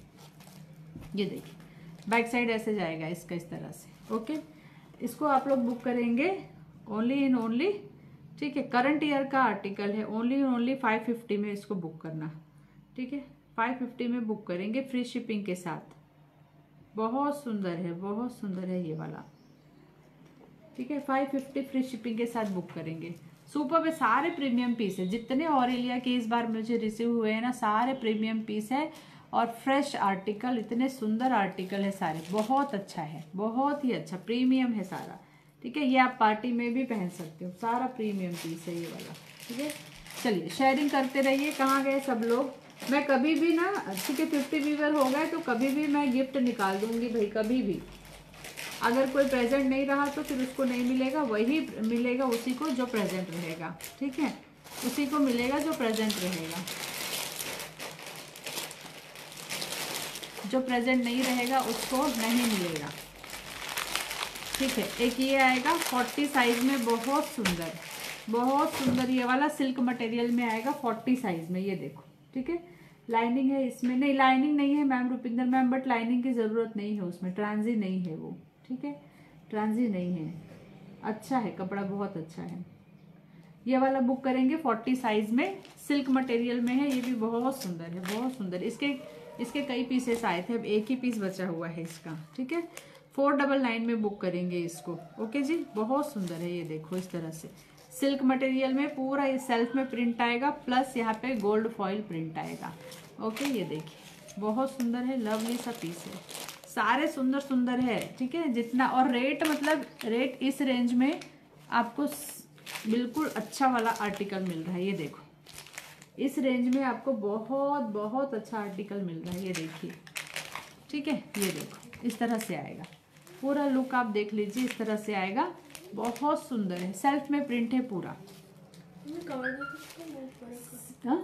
Speaker 1: ये देखिए बैक साइड ऐसे जाएगा इसका इस तरह से, ओके। इसको आप लोग बुक करेंगे ओनली इन ओनली, ठीक है। करंट ईयर का आर्टिकल है, only in only five fifty में इसको बुक करना, ठीक है। फाइव फिफ्टी में बुक करेंगे फ्री शिपिंग के साथ। बहुत सुंदर है, बहुत सुंदर है ये वाला, ठीक है। फाइव फिफ्टी फ्री शिपिंग के साथ बुक करेंगे। सुपर में सारे प्रीमियम पीस है, जितने ऑरेलिया के इस बार मुझे रिसीव हुए हैं ना, सारे प्रीमियम पीस है और फ्रेश आर्टिकल, इतने सुंदर आर्टिकल है सारे, बहुत अच्छा है, बहुत ही अच्छा प्रीमियम है सारा, ठीक है। ये आप पार्टी में भी पहन सकते हो, सारा प्रीमियम पीस है ये वाला, ठीक है। चलिए शेयरिंग करते रहिए। कहाँ गए सब लोग? मैं कभी भी ना, ठीक है, फिफ्टी व्यूवर हो गए तो कभी भी मैं गिफ्ट निकाल दूंगी भाई, कभी भी। अगर कोई प्रेजेंट नहीं रहा तो फिर उसको नहीं मिलेगा, वही मिलेगा उसी को जो प्रेजेंट रहेगा, ठीक है, उसी को मिलेगा जो प्रेजेंट रहेगा। जो प्रेजेंट नहीं रहेगा उसको नहीं मिलेगा, ठीक है। एक ये आएगा फोर्टी साइज में, बहुत सुंदर बहुत सुंदर ये वाला सिल्क मटेरियल में आएगा फोर्टी साइज में, ये देखो। ठीक है, लाइनिंग है इसमें, नहीं लाइनिंग नहीं है ma'am Rupinder ma'am, but lining की ज़रूरत नहीं है उसमें, ट्रांजी नहीं है वो। ठीक है, ट्रांजी नहीं है, अच्छा है कपड़ा, बहुत अच्छा है। ये वाला बुक करेंगे फोर्टी साइज में, सिल्क मटेरियल में है, ये भी बहुत सुंदर है, बहुत सुंदर। इसके इसके कई पीसेस आए थे, अब एक ही पीस बचा हुआ है इसका। ठीक है, फोर डबल नाइन में बुक करेंगे इसको। ओके जी, बहुत सुंदर है, ये देखो इस तरह से सिल्क मटेरियल में पूरा ये सेल्फ में प्रिंट आएगा, प्लस यहाँ पे गोल्ड फॉइल प्रिंट आएगा। ओके, ये देखिए बहुत सुंदर है, लवली सा पीस है, सारे सुंदर सुंदर है। ठीक है, जितना, और रेट मतलब रेट इस रेंज में आपको बिल्कुल अच्छा वाला आर्टिकल मिल रहा है। ये देखो इस रेंज में आपको बहुत बहुत अच्छा आर्टिकल मिल रहा है, ये देखिए। ठीक है, ये देखो इस तरह से आएगा, पूरा लुक आप देख लीजिए, इस तरह से आएगा, बहुत सुंदर है, सेल्फ में प्रिंट है पूरा। हाँ,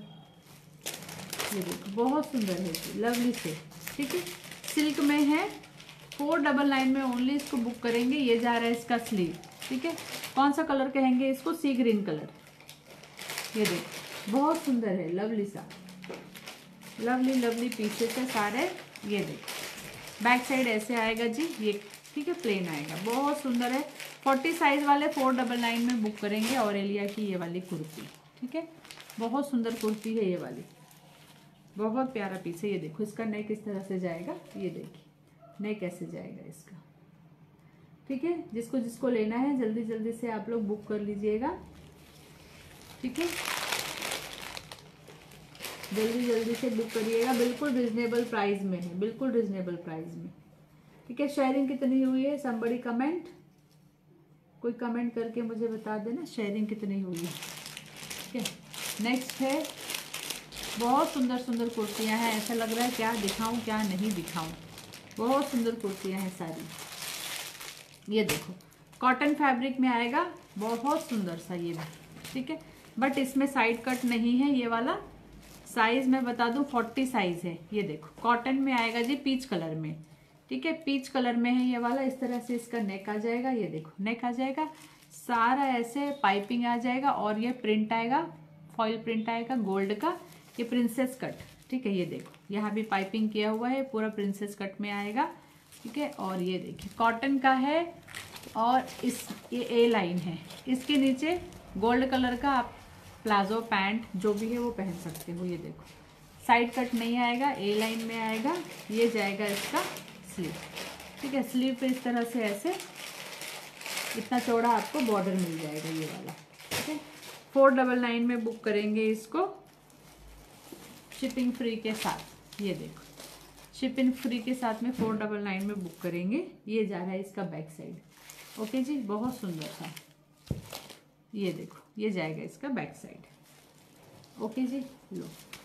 Speaker 1: ये देखो बहुत सुंदर है, लवली से। ठीक है, सिल्क में है, फोर डबल नाइन में ओनली इसको बुक करेंगे। ये जा रहा है इसका स्लीव। ठीक है, कौन सा कलर कहेंगे इसको, सी ग्रीन कलर। ये देखो बहुत सुंदर है, लवली सा, लवली लवली पीसेस है सारे। ये देखो बैक साइड ऐसे आएगा जी ये। ठीक है, प्लेन आएगा, बहुत सुंदर है। फोर्टी साइज वाले फोर डबल नाइन में बुक करेंगे ऑरेलिया की ये वाली कुर्ती। ठीक है, बहुत सुंदर कुर्ती है ये वाली, बहुत प्यारा पीस है। ये देखो इसका नेक इस तरह से जाएगा, ये देखिए नेक कैसे जाएगा इसका। ठीक है, जिसको जिसको लेना है जल्दी जल्दी से आप लोग बुक कर लीजिएगा। ठीक है, जल्दी जल्दी से बुक करिएगा, बिल्कुल रिजनेबल प्राइस में है, बिल्कुल रिजनेबल प्राइस में। ठीक है, शेयरिंग कितनी हुई है, समबड़ी कमेंट, कोई कमेंट करके मुझे बता देना शेयरिंग कितनी हुई है। ठीक है, नेक्स्ट है, बहुत सुंदर सुंदर कुर्तियां हैं, ऐसा लग रहा है क्या दिखाऊं क्या नहीं दिखाऊं, बहुत सुंदर कुर्तियां हैं सारी। ये देखो कॉटन फैब्रिक में आएगा, बहुत सुंदर सा ये भी। ठीक है, बट इसमें साइड कट नहीं है, ये वाला साइज मैं बता दूं फोर्टी साइज है। ये देखो कॉटन में आएगा जी, पीच कलर में। ठीक है, पीच कलर में है ये वाला, इस तरह से इसका नेक आ जाएगा। ये देखो नेक आ जाएगा, सारा ऐसे पाइपिंग आ जाएगा, और ये प्रिंट आएगा, फॉइल प्रिंट आएगा गोल्ड का, ये प्रिंसेस कट। ठीक है, ये देखो यहाँ भी पाइपिंग किया हुआ है, पूरा प्रिंसेस कट में आएगा। ठीक है, और ये देखिए कॉटन का है, और इस ये ए लाइन है, इसके नीचे गोल्ड कलर का आप प्लाजो पैंट जो भी है वो पहन सकते हो। ये देखो साइड कट नहीं आएगा, ए लाइन में आएगा, ये जाएगा इसका स्लीव। ठीक है, स्लीव पे इस तरह से ऐसे इतना चौड़ा आपको बॉर्डर मिल जाएगा ये वाला। ठीक है, फोर डबल नाइन में बुक करेंगे इसको शिपिंग फ्री के साथ। ये देखो शिपिंग फ्री के साथ में फोर डबल नाइन में बुक करेंगे। ये जा रहा है इसका बैक साइड। ओके जी, बहुत सुंदर था। ये देखो ये जाएगा इसका बैक साइड। ओके जी, लो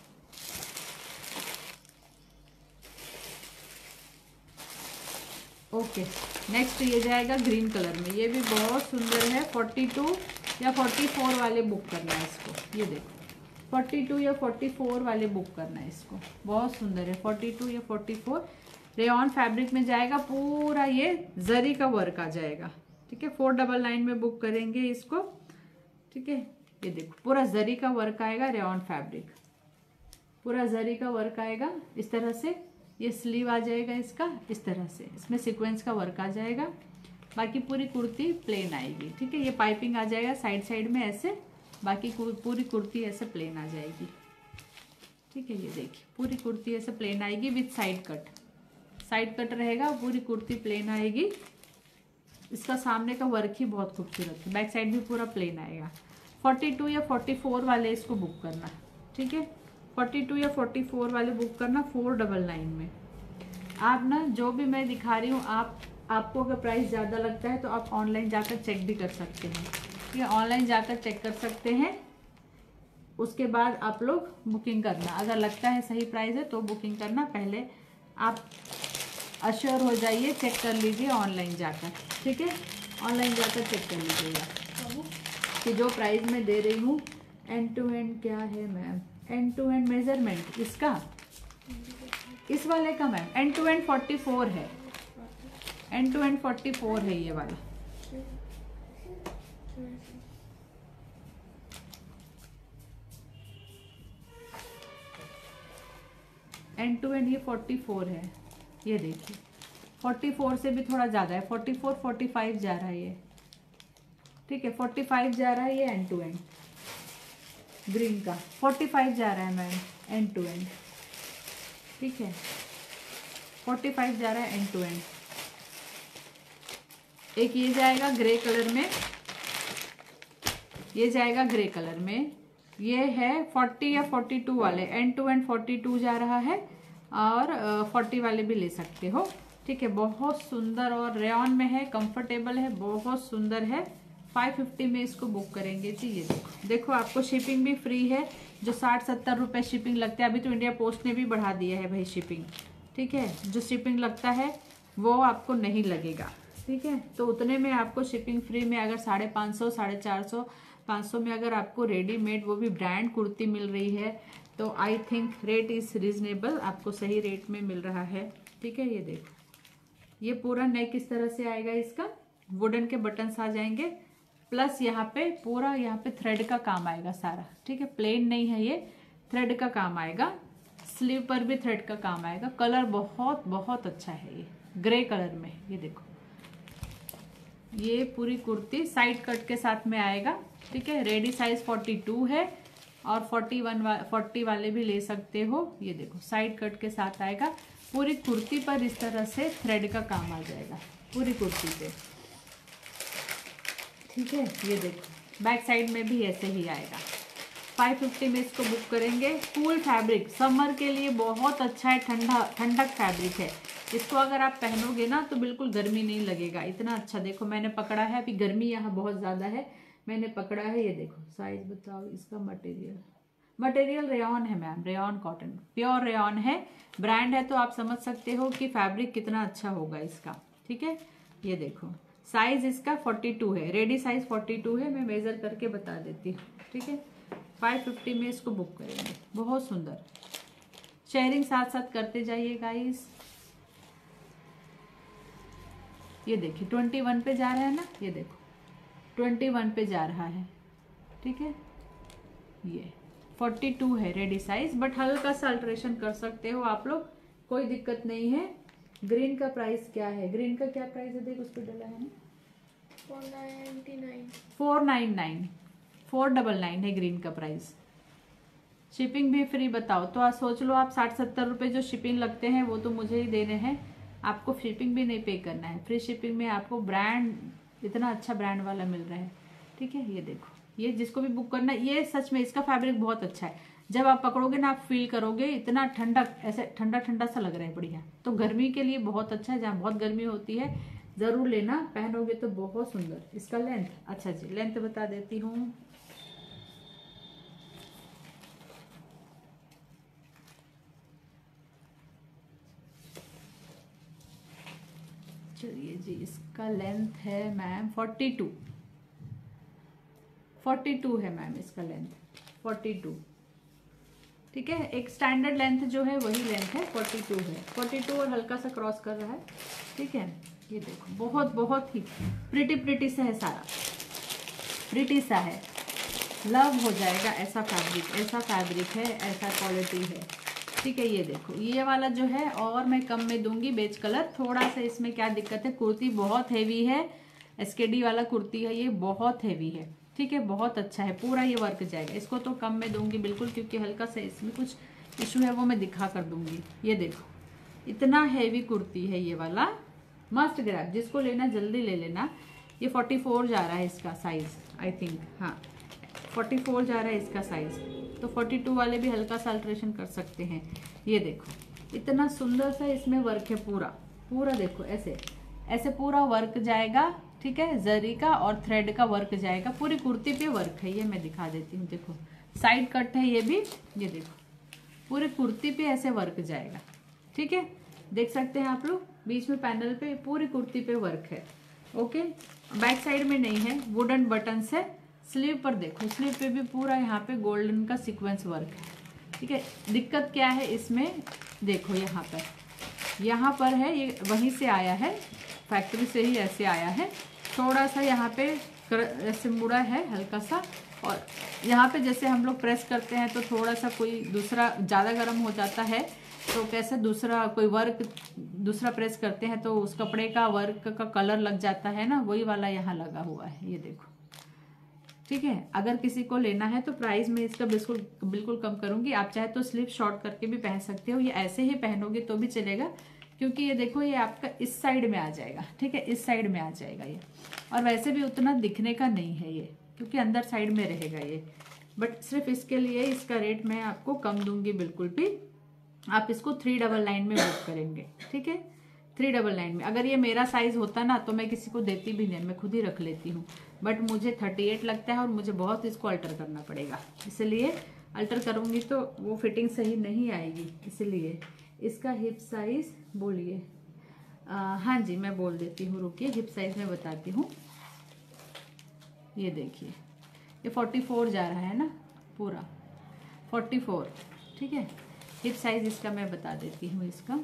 Speaker 1: ओके। नेक्स्ट ये जाएगा ग्रीन कलर में, ये भी बहुत सुंदर है। फोर्टी टू या फोर्टी फोर वाले बुक करना है इसको। ये देखो फोर्टी टू या फोर्टी फोर वाले बुक करना है इसको, बहुत सुंदर है। फोर्टी टू या फोर्टी फोर रेयॉन फैब्रिक में जाएगा, पूरा ये जरी का वर्क आ जाएगा। ठीक है, फोर डबल नाइन में बुक करेंगे इसको। ठीक है, ये देखो पूरा जरी का वर्क आएगा, रेयॉन फैब्रिक पूरा जरी का वर्क आएगा इस तरह से। ये स्लीव आ जाएगा इसका इस तरह से, इसमें सीक्वेंस का वर्क आ जाएगा, बाकी पूरी कुर्ती प्लेन आएगी। ठीक है, ये पाइपिंग आ जाएगा साइड साइड में ऐसे, बाकी पूरी कुर्ती ऐसे प्लेन आ जाएगी। ठीक है, ये देखिए पूरी कुर्ती ऐसे प्लेन आएगी with side cut, side cut रहेगा, पूरी कुर्ती प्लेन आएगी। इसका सामने का वर्क ही बहुत खूबसूरत है, बैक साइड भी पूरा प्लेन आएगा। फोर्टी टू या फोर्टी फोर वाले इसको बुक करना। ठीक है, फोर्टी टू या फोर्टी फोर वाले बुक करना फोर डबल नाइन में। आप ना जो भी मैं दिखा रही हूँ, आप आपको अगर प्राइस ज़्यादा लगता है तो आप ऑनलाइन जाकर चेक भी कर सकते हैं। ठीक है, ऑनलाइन जाकर चेक कर सकते हैं, उसके बाद आप लोग बुकिंग करना। अगर लगता है सही प्राइस है तो बुकिंग करना, पहले आप अश्योर हो जाइए, चेक कर लीजिए ऑनलाइन जाकर। ठीक है, ऑनलाइन जाकर चेक कर लीजिएगा कि जो प्राइस मैं दे रही हूँ। एंड टू एंड क्या है ma'am, end to end measurement इसका, इस वाले का ma'am end to end forty four है, end to end forty four है ये वाला। एंड टू एंड ये फोर्टी फोर है, ये देखिए फोर्टी फोर से भी थोड़ा ज़्यादा है, फोर्टी फोर फोर्टी फाइव जा रहा है ये, ठीक है फोर्टी फाइव जा रहा है ये एंड टू एंड ग्रीन का, फोर्टी फाइव जा रहा है मैम एंड टू एंड, ठीक है फोर्टी फाइव जा रहा है एंड टू एंड। एक ये जाएगा ग्रे कलर में, ये जाएगा ग्रे कलर में, ये है फोर्टी या फोर्टी टू वाले, end to end forty two जा रहा है और फोर्टी वाले भी ले सकते हो, ठीक है बहुत सुंदर और रेयॉन में है, कंफर्टेबल है, बहुत सुंदर है। फाइव फिफ्टी में इसको बुक करेंगे जी। ये देखो देखो आपको शिपिंग भी फ्री है, जो साठ सत्तर रुपए शिपिंग लगते हैं, अभी तो इंडिया पोस्ट ने भी बढ़ा दिया है भाई शिपिंग, ठीक है जो शिपिंग लगता है वो आपको नहीं लगेगा, ठीक है तो उतने में आपको शिपिंग फ्री में अगर साढ़े पाँच सौ साढ़े चार सौ पाँच सौ में अगर आपको रेडीमेड वो भी ब्रांड कुर्ती मिल रही है तो I think rate is reasonable, आपको सही रेट में मिल रहा है, ठीक है। ये देखो ये पूरा नेक इस तरह से आएगा, इसका वुडन के बटन्स आ जाएंगे, प्लस यहाँ पे पूरा यहाँ पे थ्रेड का काम आएगा सारा, ठीक है प्लेन नहीं है ये, थ्रेड का काम आएगा, स्लीव पर भी थ्रेड का काम आएगा। कलर बहुत बहुत अच्छा है ये ग्रे कलर में। ये देखो ये पूरी कुर्ती साइड कट के साथ में आएगा, ठीक है रेडी साइज फोर्टी टू है और फोर्टी वन वा, फोर्टी वाले भी ले सकते हो। ये देखो साइड कट के साथ आएगा, पूरी कुर्ती पर इस तरह से थ्रेड का काम आ जाएगा पूरी कुर्ती पे, ठीक है। ये देखो बैक साइड में भी ऐसे ही आएगा। फाइव फिफ्टी में इसको बुक करेंगे। कूल फैब्रिक, समर के लिए बहुत अच्छा है, ठंडा ठंडक फैब्रिक है, इसको अगर आप पहनोगे ना तो बिल्कुल गर्मी नहीं लगेगा, इतना अच्छा। देखो मैंने पकड़ा है, अभी गर्मी यहाँ बहुत ज़्यादा है, मैंने पकड़ा है। ये देखो साइज बताओ इसका, मटेरियल मटेरियल रेयॉन है ma'am, rayon cotton, pure rayon है, ब्रांड है तो आप समझ सकते हो कि फैब्रिक कितना अच्छा होगा इसका, ठीक है। ये देखो साइज इसका फोर्टी टू है, रेडी साइज फोर्टी टू है, मैं मेजर करके बता देती हूँ, ठीक है। फाइव फिफ्टी में इसको बुक करेंगे, बहुत सुंदर। शेयरिंग साथ साथ करते जाइए गाइस। ये देखिए ट्वेंटी वन पे जा रहा है ना, ये देखो ट्वेंटी वन पे जा रहा है, ठीक है। ये फोर्टी टू है रेडी साइज, बट हल्का सा अल्ट्रेशन कर सकते हो आप लोग, कोई दिक्कत नहीं है। ग्रीन का प्राइस क्या है, ग्रीन का क्या प्राइस है, देख उस पर डला है ना four ninety nine four nine nine four double nine है ग्रीन का प्राइस। शिपिंग भी फ्री बताओ तो आज सोच लो आप, साठ सत्तर रुपए जो शिपिंग लगते हैं वो तो मुझे ही देने हैं, आपको शिपिंग भी नहीं पे करना है, फ्री शिपिंग में आपको ब्रांड इतना अच्छा ब्रांड वाला मिल रहा है, ठीक है। ये देखो ये जिसको भी बुक करना, ये सच में इसका फैब्रिक बहुत अच्छा है, जब आप पकड़ोगे ना आप फील करोगे इतना ठंडा, ऐसे ठंडा ठंडा सा लग रहा है, बढ़िया। तो गर्मी के लिए बहुत अच्छा है, जहाँ बहुत गर्मी होती है जरूर लेना, पहनोगे तो बहुत सुंदर। इसका लेंथ, अच्छा जी लेंथ बता देती हूँ, चलिए जी इसका लेंथ है ma'am forty two forty two है मैम इसका लेंथ फोर्टी टू, ठीक है। एक स्टैंडर्ड लेंथ जो है वही लेंथ है, फोर्टी टू है, फोर्टी टू और हल्का सा क्रॉस कर रहा है, ठीक है। ये देखो बहुत बहुत ही प्रिटी प्रिटी सा है, सारा प्रिटी सा है, लव हो जाएगा ऐसा फैब्रिक, ऐसा फैब्रिक है, ऐसा क्वालिटी है, ठीक है। ये देखो ये वाला जो है और मैं कम में दूंगी, बेज कलर थोड़ा सा, इसमें क्या दिक्कत है, कुर्ती बहुत हैवी है, एसकेडी वाला कुर्ती है ये, बहुत हैवी है, ठीक है, बहुत अच्छा है, पूरा ये वर्क जाएगा। इसको तो कम में दूंगी बिल्कुल, क्योंकि हल्का सा इसमें कुछ इशू है वो मैं दिखा कर दूंगी। ये देखो इतना हैवी कुर्ती है ये वाला, मस्ट ग्रैब, जिसको लेना जल्दी ले लेना। ये फोर्टी फोर जा रहा है इसका साइज, आई थिंक, हाँ फोर्टी फोर जा रहा है इसका साइज, तो फोर्टी टू वाले भी हल्का सा अल्ट्रेशन कर सकते हैं। ये देखो इतना सुंदर सा इसमें वर्क है, पूरा पूरा देखो ऐसे ऐसे पूरा वर्क जाएगा, ठीक है, जरी का और थ्रेड का वर्क जाएगा, पूरी कुर्ती पे वर्क है। ये मैं दिखा देती हूँ, देखो साइड कट है ये भी, ये देखो पूरी कुर्ती पे ऐसे वर्क जाएगा, ठीक है, देख सकते हैं आप लोग, बीच में पैनल पे पूरी कुर्ती पे वर्क है, ओके। बैक साइड में नहीं है, वुडन बटन्स है। स्लीव पर देखो, स्लीव पे भी पूरा यहाँ पे गोल्डन का सीक्वेंस वर्क है, ठीक है। दिक्कत क्या है इसमें, देखो यहाँ पर यहाँ पर है, ये वहीं से आया है, फैक्ट्री से ही ऐसे आया है। थोड़ा सा यहाँ पे ऐसे मुड़ा है हल्का सा, और यहाँ पे जैसे हम लोग प्रेस करते हैं तो थोड़ा सा कोई दूसरा ज़्यादा गर्म हो जाता है, तो कैसे दूसरा कोई वर्क दूसरा प्रेस करते हैं तो उस कपड़े का वर्क का कलर लग जाता है ना, वही वाला यहाँ लगा हुआ है, ये देखो। ठीक है, अगर किसी को लेना है तो प्राइस में इसका बिल्कुल बिल्कुल कम करूंगी। आप चाहे तो स्लीव शॉर्ट करके भी पहन सकते हो, ये ऐसे ही पहनोगे तो भी चलेगा, क्योंकि ये देखो ये आपका इस साइड में आ जाएगा। ठीक है, इस साइड में आ जाएगा ये, और वैसे भी उतना दिखने का नहीं है ये, क्योंकि अंदर साइड में रहेगा ये। बट सिर्फ इसके लिए इसका रेट मैं आपको कम दूंगी बिल्कुल भी। आप इसको थ्री डबल नाइन में बुक करेंगे। ठीक है, थ्री डबल नाइन में। अगर ये मेरा साइज होता ना तो मैं किसी को देती भी नहीं, मैं खुद ही रख लेती हूँ, बट मुझे थर्टी एट लगता है और मुझे बहुत इसको अल्टर करना पड़ेगा, इसलिए अल्टर करूँगी तो वो फिटिंग सही नहीं आएगी। इसलिए इसका हिप साइज बोलिए। हाँ जी मैं बोल देती हूँ, रुकिए हिप साइज में बताती हूँ। ये देखिए ये फोर्टी फोर जा रहा है ना, पूरा फोर्टी फोर। ठीक है, हिप साइज इसका मैं बता देती हूँ। इसका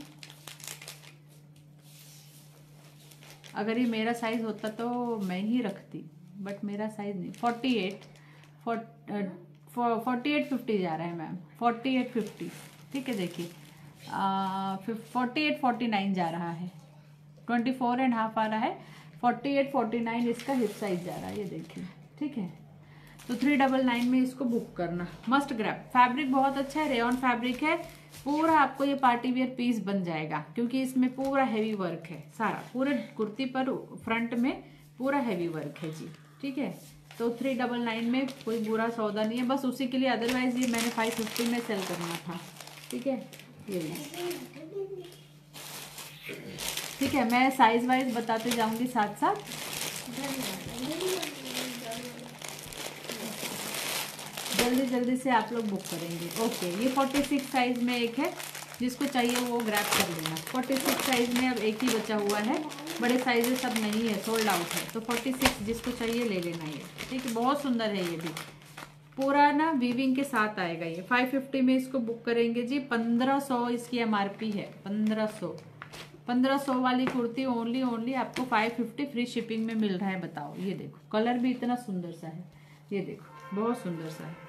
Speaker 1: अगर ये मेरा साइज होता तो मैं ही रखती, बट मेरा साइज नहीं। Forty eight forty eight fifty जा रहा है मैम, फोर्टी एट फिफ्टी। ठीक है, देखिए फोर्टी एट फोर्टी नाइन जा रहा है, ट्वेंटी फोर एंड हाफ आ रहा है, फोर्टी एट फोर्टी नाइन इसका हिप साइज जा रहा है, ये देखिए। ठीक है, तो थ्री डबल नाइन में इसको बुक करना, मस्ट ग्रैब। फैब्रिक बहुत अच्छा है, रेयॉन फैब्रिक है, पूरा आपको ये पार्टी वेयर पीस बन जाएगा, क्योंकि इसमें पूरा हैवी वर्क है सारा, पूरे कुर्ती पर फ्रंट में पूरा हैवी वर्क है जी। ठीक है, तो थ्री डबल नाइन में कोई बुरा सौदा नहीं है, बस उसी के लिए, अदरवाइज ये मैंने फाइव फिफ्टी में सेल करना था। ठीक है, ये ठीक है, मैं साइज वाइज बताते जाऊंगी साथ साथ। जल्दी जल्दी से आप लोग बुक करेंगे। ओके, ये फोर्टी सिक्स साइज में एक है, जिसको चाहिए वो ग्रैब कर लेना। फोर्टी सिक्स साइज में अब एक ही बचा हुआ है, बड़े साइजेस सब नहीं है, सोल्ड आउट है, तो फोर्टी सिक्स जिसको चाहिए ले लेना ये। ठीक है, बहुत सुंदर है ये भी, पूरा ना वीविंग के साथ आएगा ये। फाइव फिफ्टी में इसको बुक करेंगे जी। पंद्रह सौ इसकी एमआरपी है, पंद्रह सौ पंद्रह सौ वाली कुर्ती ओनली ओनली आपको फाइव फिफ्टी फ्री शिपिंग में मिल रहा है। बताओ, ये देखो कलर भी इतना सुंदर सा है, ये देखो बहुत सुंदर सा है।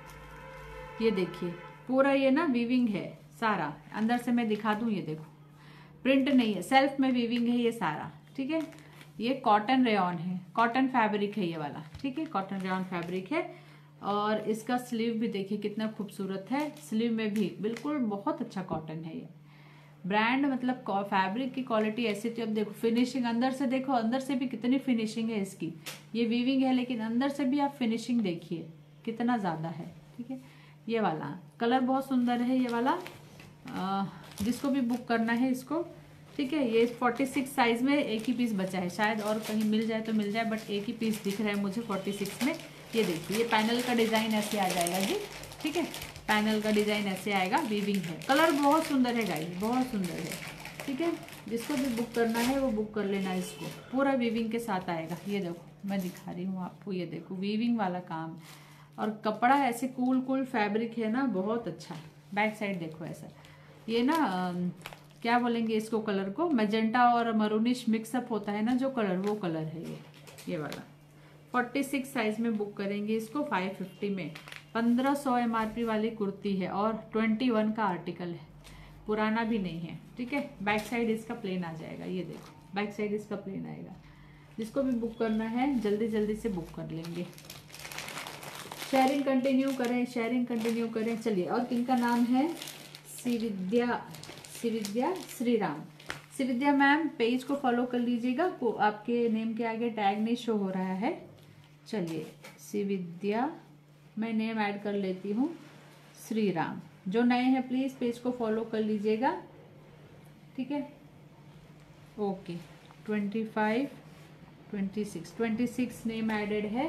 Speaker 1: ये देखिए पूरा ये ना वीविंग है सारा, अंदर से मैं दिखा दूं, ये देखो प्रिंट नहीं है, सेल्फ में वीविंग है ये सारा। ठीक है, ये कॉटन रेयॉन है, कॉटन फैब्रिक है ये वाला। ठीक है, कॉटन रेयॉन फैब्रिक है, और इसका स्लीव भी देखिए कितना खूबसूरत है, स्लीव में भी बिल्कुल बहुत अच्छा कॉटन है ये। ब्रांड मतलब फैब्रिक की क्वालिटी ऐसी थी। अब देखो फिनिशिंग अंदर से देखो, अंदर से भी कितनी फिनिशिंग है इसकी। ये वीविंग है लेकिन अंदर से भी आप फिनिशिंग देखिए कितना ज़्यादा है। ठीक है, ये वाला कलर बहुत सुंदर है, ये वाला आ, जिसको भी बुक करना है इसको। ठीक है, ये फोर्टी सिक्स साइज में एक ही पीस बचा है, शायद और कहीं मिल जाए तो मिल जाए, बट एक ही पीस दिख रहा है मुझे फोर्टी सिक्स में। ये देखिए ये पैनल का डिज़ाइन ऐसे आ जाएगा जी। ठीक है, पैनल का डिज़ाइन ऐसे आएगा, वीविंग है, कलर बहुत सुंदर है गाइस, बहुत सुंदर है। ठीक है, जिसको भी बुक करना है वो बुक कर लेना, इसको पूरा वीविंग के साथ आएगा। ये देखो मैं दिखा रही हूँ आपको, ये देखो वीविंग वाला काम, और कपड़ा ऐसे कूल कूल फैब्रिक है ना, बहुत अच्छा। बैक साइड देखो ऐसा, ये ना आ, क्या बोलेंगे इसको कलर को, मैजेंटा और मरूनिश मिक्सअप होता है ना जो कलर, वो कलर है ये ये वाला। फोर्टी सिक्स साइज में बुक करेंगे इसको फाइव फिफ्टी में। पंद्रह सौ एमआरपी वाली कुर्ती है और ट्वेंटी वन का आर्टिकल है, पुराना भी नहीं है। ठीक है, बैक साइड इसका प्लेन आ जाएगा, ये देखो बैक साइड इसका प्लेन आएगा। जिसको भी बुक करना है जल्दी जल्दी से बुक कर लेंगे। शेयरिंग कंटिन्यू करें, शेयरिंग कंटिन्यू करें। चलिए, और किनका नाम है, श्रीविद्या, श्रीविद्या श्रीराम। श्रीविद्या मैम पेज को फॉलो कर लीजिएगा, को आपके नेम के आगे टैग नहीं शो हो रहा है। चलिए श्रीविद्या, मैं नेम ऐड कर लेती हूँ श्रीराम। जो नए हैं प्लीज पेज को फॉलो कर लीजिएगा। ठीक है, okay. Twenty five twenty six twenty six name added है।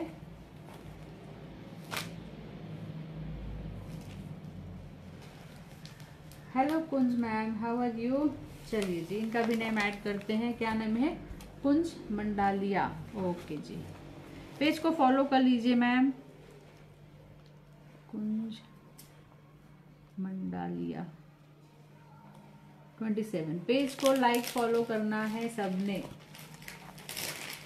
Speaker 1: Hello Kunj ma'am, how are you. चलिए जी, इनका भी नेम ऐड करते हैं। क्या नाम है, कुंज मंडालिया। ओके जी, पेज को फॉलो कर लीजिए ma'am, Kunj Mandalia twenty seven. Page को लाइक फॉलो करना है सबने।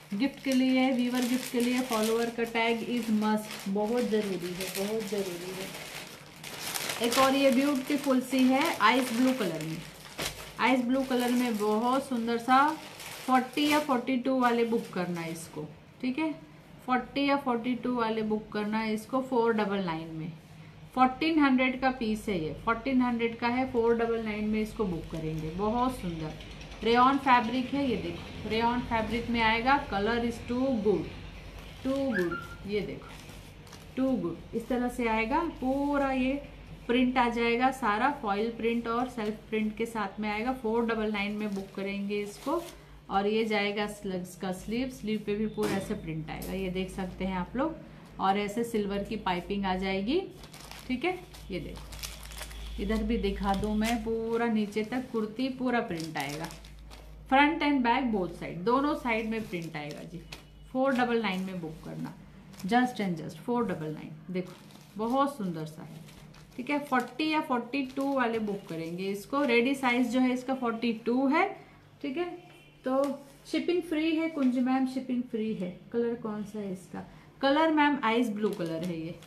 Speaker 1: गिफ्ट के लिए, व्यूअर गिफ्ट के लिए फॉलोअर का टैग इज मस्ट, बहुत ज़रूरी है, बहुत ज़रूरी है। एक और ये ब्यूटीफुल सी है आइस ब्लू कलर में, आइस ब्लू कलर में बहुत सुंदर सा, फोर्टी या फोर्टी टू वाले बुक करना है इसको, ठीक है, फोर्टी या फोर्टी टू वाले बुक करना है इसको, फोर डबल नाइन में, फोर्टीन हंड्रेड का पीस है ये, फोर्टीन हंड्रेड का है, फोर डबल नाइन में इसको बुक करेंगे। बहुत सुंदर रेयॉन फैब्रिक है, ये देखो रेयॉन फैब्रिक में आएगा, colour is too good, too good, ये देखो टू गुड, इस तरह से आएगा पूरा, ये प्रिंट आ जाएगा सारा, फॉइल प्रिंट और सेल्फ प्रिंट के साथ में आएगा, फोर डबल नाइन में बुक करेंगे इसको। और ये जाएगा स्लग्स का स्लीव, स्लीव पे भी पूरा ऐसे प्रिंट आएगा, ये देख सकते हैं आप लोग, और ऐसे सिल्वर की पाइपिंग आ जाएगी, ठीक है। ये देखो इधर भी दिखा दूं मैं, पूरा नीचे तक कुर्ती पूरा प्रिंट आएगा, front and back both side, दोनों साइड में प्रिंट आएगा जी। फोर डबल नाइन में बुक करना, just and just four double nine, देखो बहुत सुंदर सा है, ठीक है। फोर्टी या फोर्टी टू वाले बुक करेंगे इसको, रेडी साइज जो है इसका फोर्टी टू है, ठीक है। तो शिपिंग फ्री है कुंज मैम, शिपिंग फ्री है। कलर कौन सा है इसका, colour ma'am ice blue colour है ये,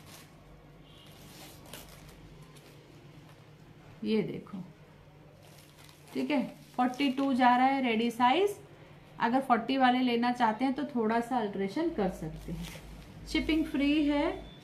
Speaker 1: ये देखो, ठीक है, फोर्टी टू जा रहा है रेडी साइज। अगर फोर्टी वाले लेना चाहते हैं तो थोड़ा सा अल्ट्रेशन कर सकते हैं, शिपिंग फ्री है।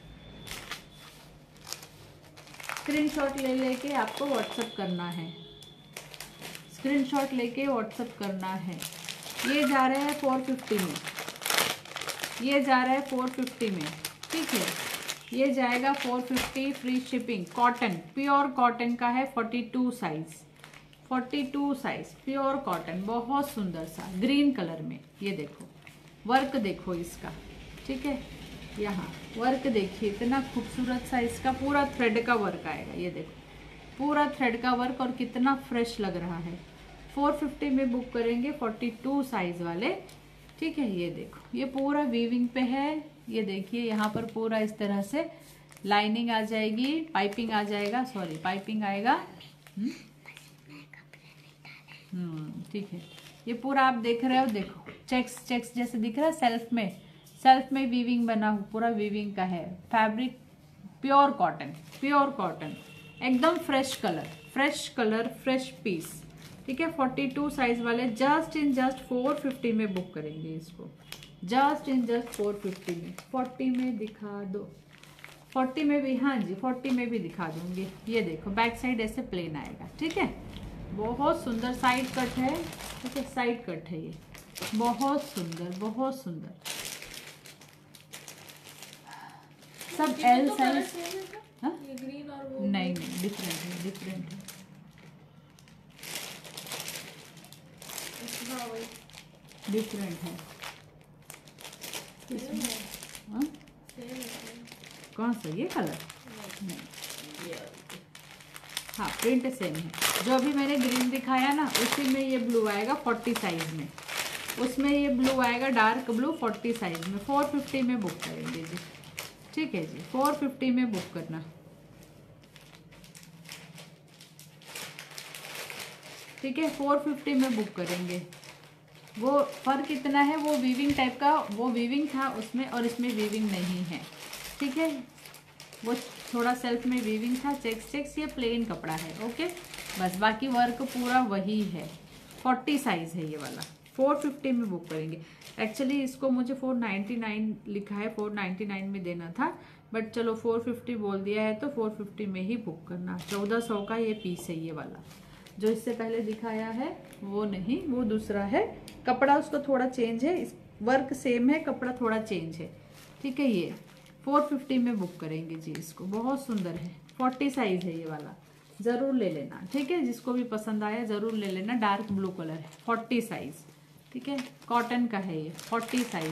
Speaker 1: स्क्रीनशॉट ले लेके आपको व्हाट्सएप करना है, स्क्रीनशॉट लेके व्हाट्सएप करना है। ये जा रहा है फोर फिफ्टी में, ये जा रहा है फोर फिफ्टी में, ठीक है, ये जाएगा four fifty free shipping. Cotton, pure cotton का है, forty two size, forty two size pure cotton, बहुत सुंदर सा ग्रीन कलर में, ये देखो वर्क देखो इसका, ठीक है, यहाँ वर्क देखिए इतना खूबसूरत सा, इसका पूरा थ्रेड का वर्क आएगा, ये देखो पूरा थ्रेड का वर्क, और कितना फ्रेश लग रहा है। फोर फिफ्टी में बुक करेंगे फोर्टी टू साइज वाले, ठीक है। ये देखो ये पूरा वीविंग पे है, ये देखिए यहाँ पर पूरा इस तरह से लाइनिंग आ जाएगी, पाइपिंग आ जाएगा, सॉरी पाइपिंग आएगा, हम्म हम्म ठीक है। ये पूरा आप देख रहे हो, देखो चेक्स चेक्स जैसे दिख रहा है, सेल्फ में सेल्फ में वीविंग बना हुआ, पूरा वीविंग का है, fabric pure cotton, pure cotton, एकदम fresh colour, fresh colour, fresh piece, ठीक है। फोर्टी टू साइज वाले just in just four fifty में बुक करेंगे इसको, just in just four fifty में। फोर्टी में दिखा दो, फोर्टी में भी, हाँ जी फोर्टी में भी दिखा दूंगी। ये देखो बैक साइड ऐसे प्लेन आएगा, ठीक है, बहुत सुंदर साइड कट है, ठीक है, साइड कट है ये, बहुत सुंदर, बहुत सुंदर, सब एल साइज,
Speaker 2: ग्रीन और वो
Speaker 1: नहीं नहीं डिफरेंट है, डिफरेंट है, डिफरेंट है इसमें, हाँ कौन सा ये कलर, नहीं हाँ प्रिंट सेम है, जो अभी मैंने ग्रीन दिखाया ना उसी में ये ब्लू आएगा फोर्टी साइज में, उसमें ये ब्लू आएगा डार्क ब्लू फोर्टी साइज में। फोर फिफ्टी में बुक करेंगे जी, ठीक है जी, फोर फिफ्टी में बुक करना, ठीक है, फोर फिफ्टी में बुक करेंगे। वो फर्क इतना है, वो वीविंग टाइप का, वो वीविंग था उसमें और इसमें वीविंग नहीं है, ठीक है, वो थोड़ा सेल्फ में वीविंग था, चेक्स चेक्स, ये प्लेन कपड़ा है, ओके, बस बाकी वर्क पूरा वही है। फोर्टी साइज है ये वाला, फोर फिफ्टी में बुक करेंगे। एक्चुअली इसको मुझे फोर नाइन्टी नाइन लिखा है, फोर नाइन्टी नाइन में देना था, बट चलो फोर फिफ्टी बोल दिया है तो फोर फिफ्टी में ही बुक करना। चौदह सौ का ये पीस है, ये वाला जो इससे पहले दिखाया है वो नहीं, वो दूसरा है, कपड़ा उसका थोड़ा चेंज है, इस वर्क सेम है, कपड़ा थोड़ा चेंज है, ठीक है। ये फोर फिफ्टी में बुक करेंगे जी इसको, बहुत सुंदर है, फोर्टी साइज है ये वाला, ज़रूर ले लेना, ठीक है, जिसको भी पसंद आया ज़रूर ले लेना। डार्क ब्लू कलर है, फोर्टी साइज, ठीक है, कॉटन का है ये, फोर्टी साइज।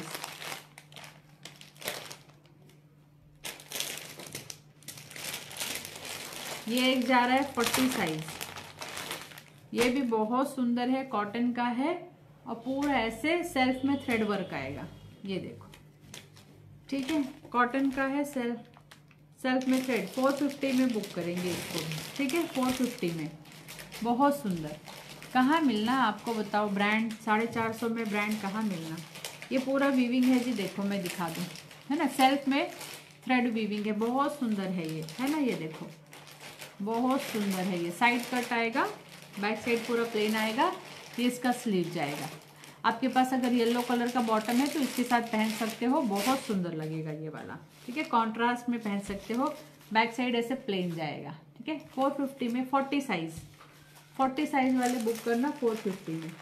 Speaker 1: ये एक जा रहा है फोर्टी साइज, ये भी बहुत सुंदर है, कॉटन का है और पूरा ऐसे सेल्फ में थ्रेड वर्क आएगा, ये देखो, ठीक है, कॉटन का है, सेल्फ सेल्फ में थ्रेड। फोर फिफ्टी में बुक करेंगे इसको, ठीक है, फोर फिफ्टी में, बहुत सुंदर। कहाँ मिलना आपको बताओ, ब्रांड साढ़े चार सौ में ब्रांड कहाँ मिलना, ये पूरा वीविंग है जी, देखो मैं दिखा दूँ, है ना, सेल्फ में थ्रेड वीविंग है, बहुत सुंदर है ये, है ना, ये देखो बहुत सुंदर है ये। साइड कट आएगा, बैक साइड पूरा प्लेन आएगा। ये इसका स्लीव जाएगा। आपके पास अगर येलो कलर का बॉटम है तो इसके साथ पहन सकते हो, बहुत सुंदर लगेगा ये वाला, ठीक है, कॉन्ट्रास्ट में पहन सकते हो। बैक साइड ऐसे प्लेन जाएगा, ठीक है। फोर फिफ्टी में फोर्टी साइज, फोर्टी साइज वाले बुक करना फोर फिफ्टी में।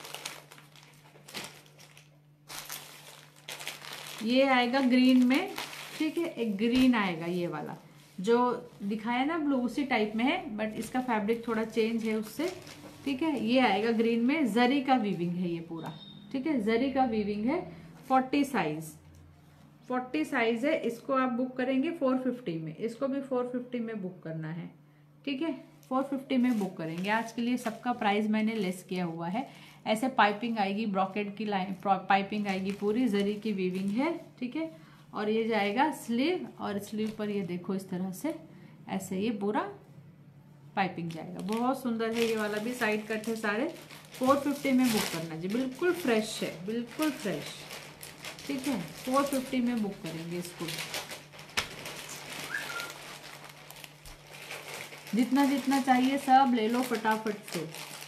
Speaker 1: ये आएगा ग्रीन में, ठीक है, एक ग्रीन आएगा ये वाला जो दिखाया ना ब्लू, उसी टाइप में है बट इसका फैब्रिक थोड़ा चेंज है उससे, ठीक है। ये आएगा ग्रीन में, जरी का वीविंग है ये पूरा, ठीक है, जरी का वीविंग है। फोर्टी साइज, फोर्टी साइज है। इसको आप बुक करेंगे फोर फिफ्टी में, इसको भी फोर फिफ्टी में बुक करना है, ठीक है, फोर फिफ्टी में बुक करेंगे। आज के लिए सबका प्राइस मैंने लेस किया हुआ है। ऐसे पाइपिंग आएगी, ब्रॉकेट की लाइन पाइपिंग आएगी, पूरी जरी की वीविंग है, ठीक है। और ये जाएगा स्लीव, और स्लीव पर ये देखो इस तरह से ऐसे ये पूरा पाइपिंग जाएगा, बहुत सुंदर है ये वाला भी। साइड कट है सारे। फोर फिफ्टी में बुक करना जी, बिल्कुल फ्रेश है, बिल्कुल फ्रेश, ठीक है। फोर फिफ्टी में बुक करेंगे इसको। जितना जितना चाहिए सब ले लो फटाफट से,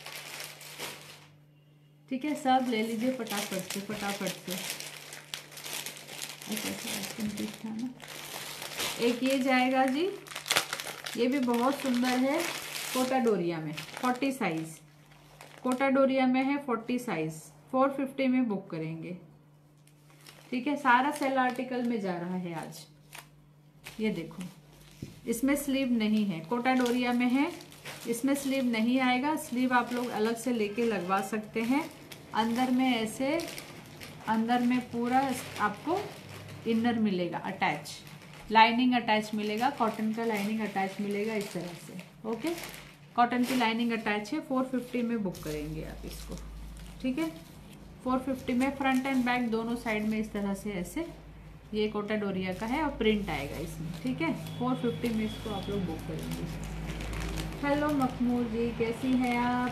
Speaker 1: ठीक है, सब ले लीजिए फटाफट से, फटाफट से। ऐसा ऐसा था ना। एक ये जाएगा जी, ये भी बहुत सुंदर है, कोटा डोरिया में, फोर्टी साइज, कोटा डोरिया में है, फोर्टी साइज, फोर फिफ्टी में बुक करेंगे, ठीक है। सारा सेल आर्टिकल में जा रहा है आज। ये देखो, इसमें स्लीव नहीं है, कोटा डोरिया में है, इसमें स्लीव नहीं आएगा। स्लीव आप लोग अलग से लेके लगवा सकते हैं। अंदर में ऐसे, अंदर में पूरा आपको इनर मिलेगा अटैच, लाइनिंग अटैच मिलेगा, कॉटन का लाइनिंग अटैच मिलेगा इस तरह से, ओके। कॉटन की लाइनिंग अटैच है। फोर फिफ्टी में बुक करेंगे आप इसको, ठीक है। फोर फिफ्टी में फ्रंट एंड बैक दोनों साइड में इस तरह से ऐसे, ये कोटा डोरिया का है और प्रिंट आएगा इसमें, ठीक है। फोर फिफ्टी में इसको आप लोग बुक करेंगे। हेलो मखमूर जी, कैसी हैं आप?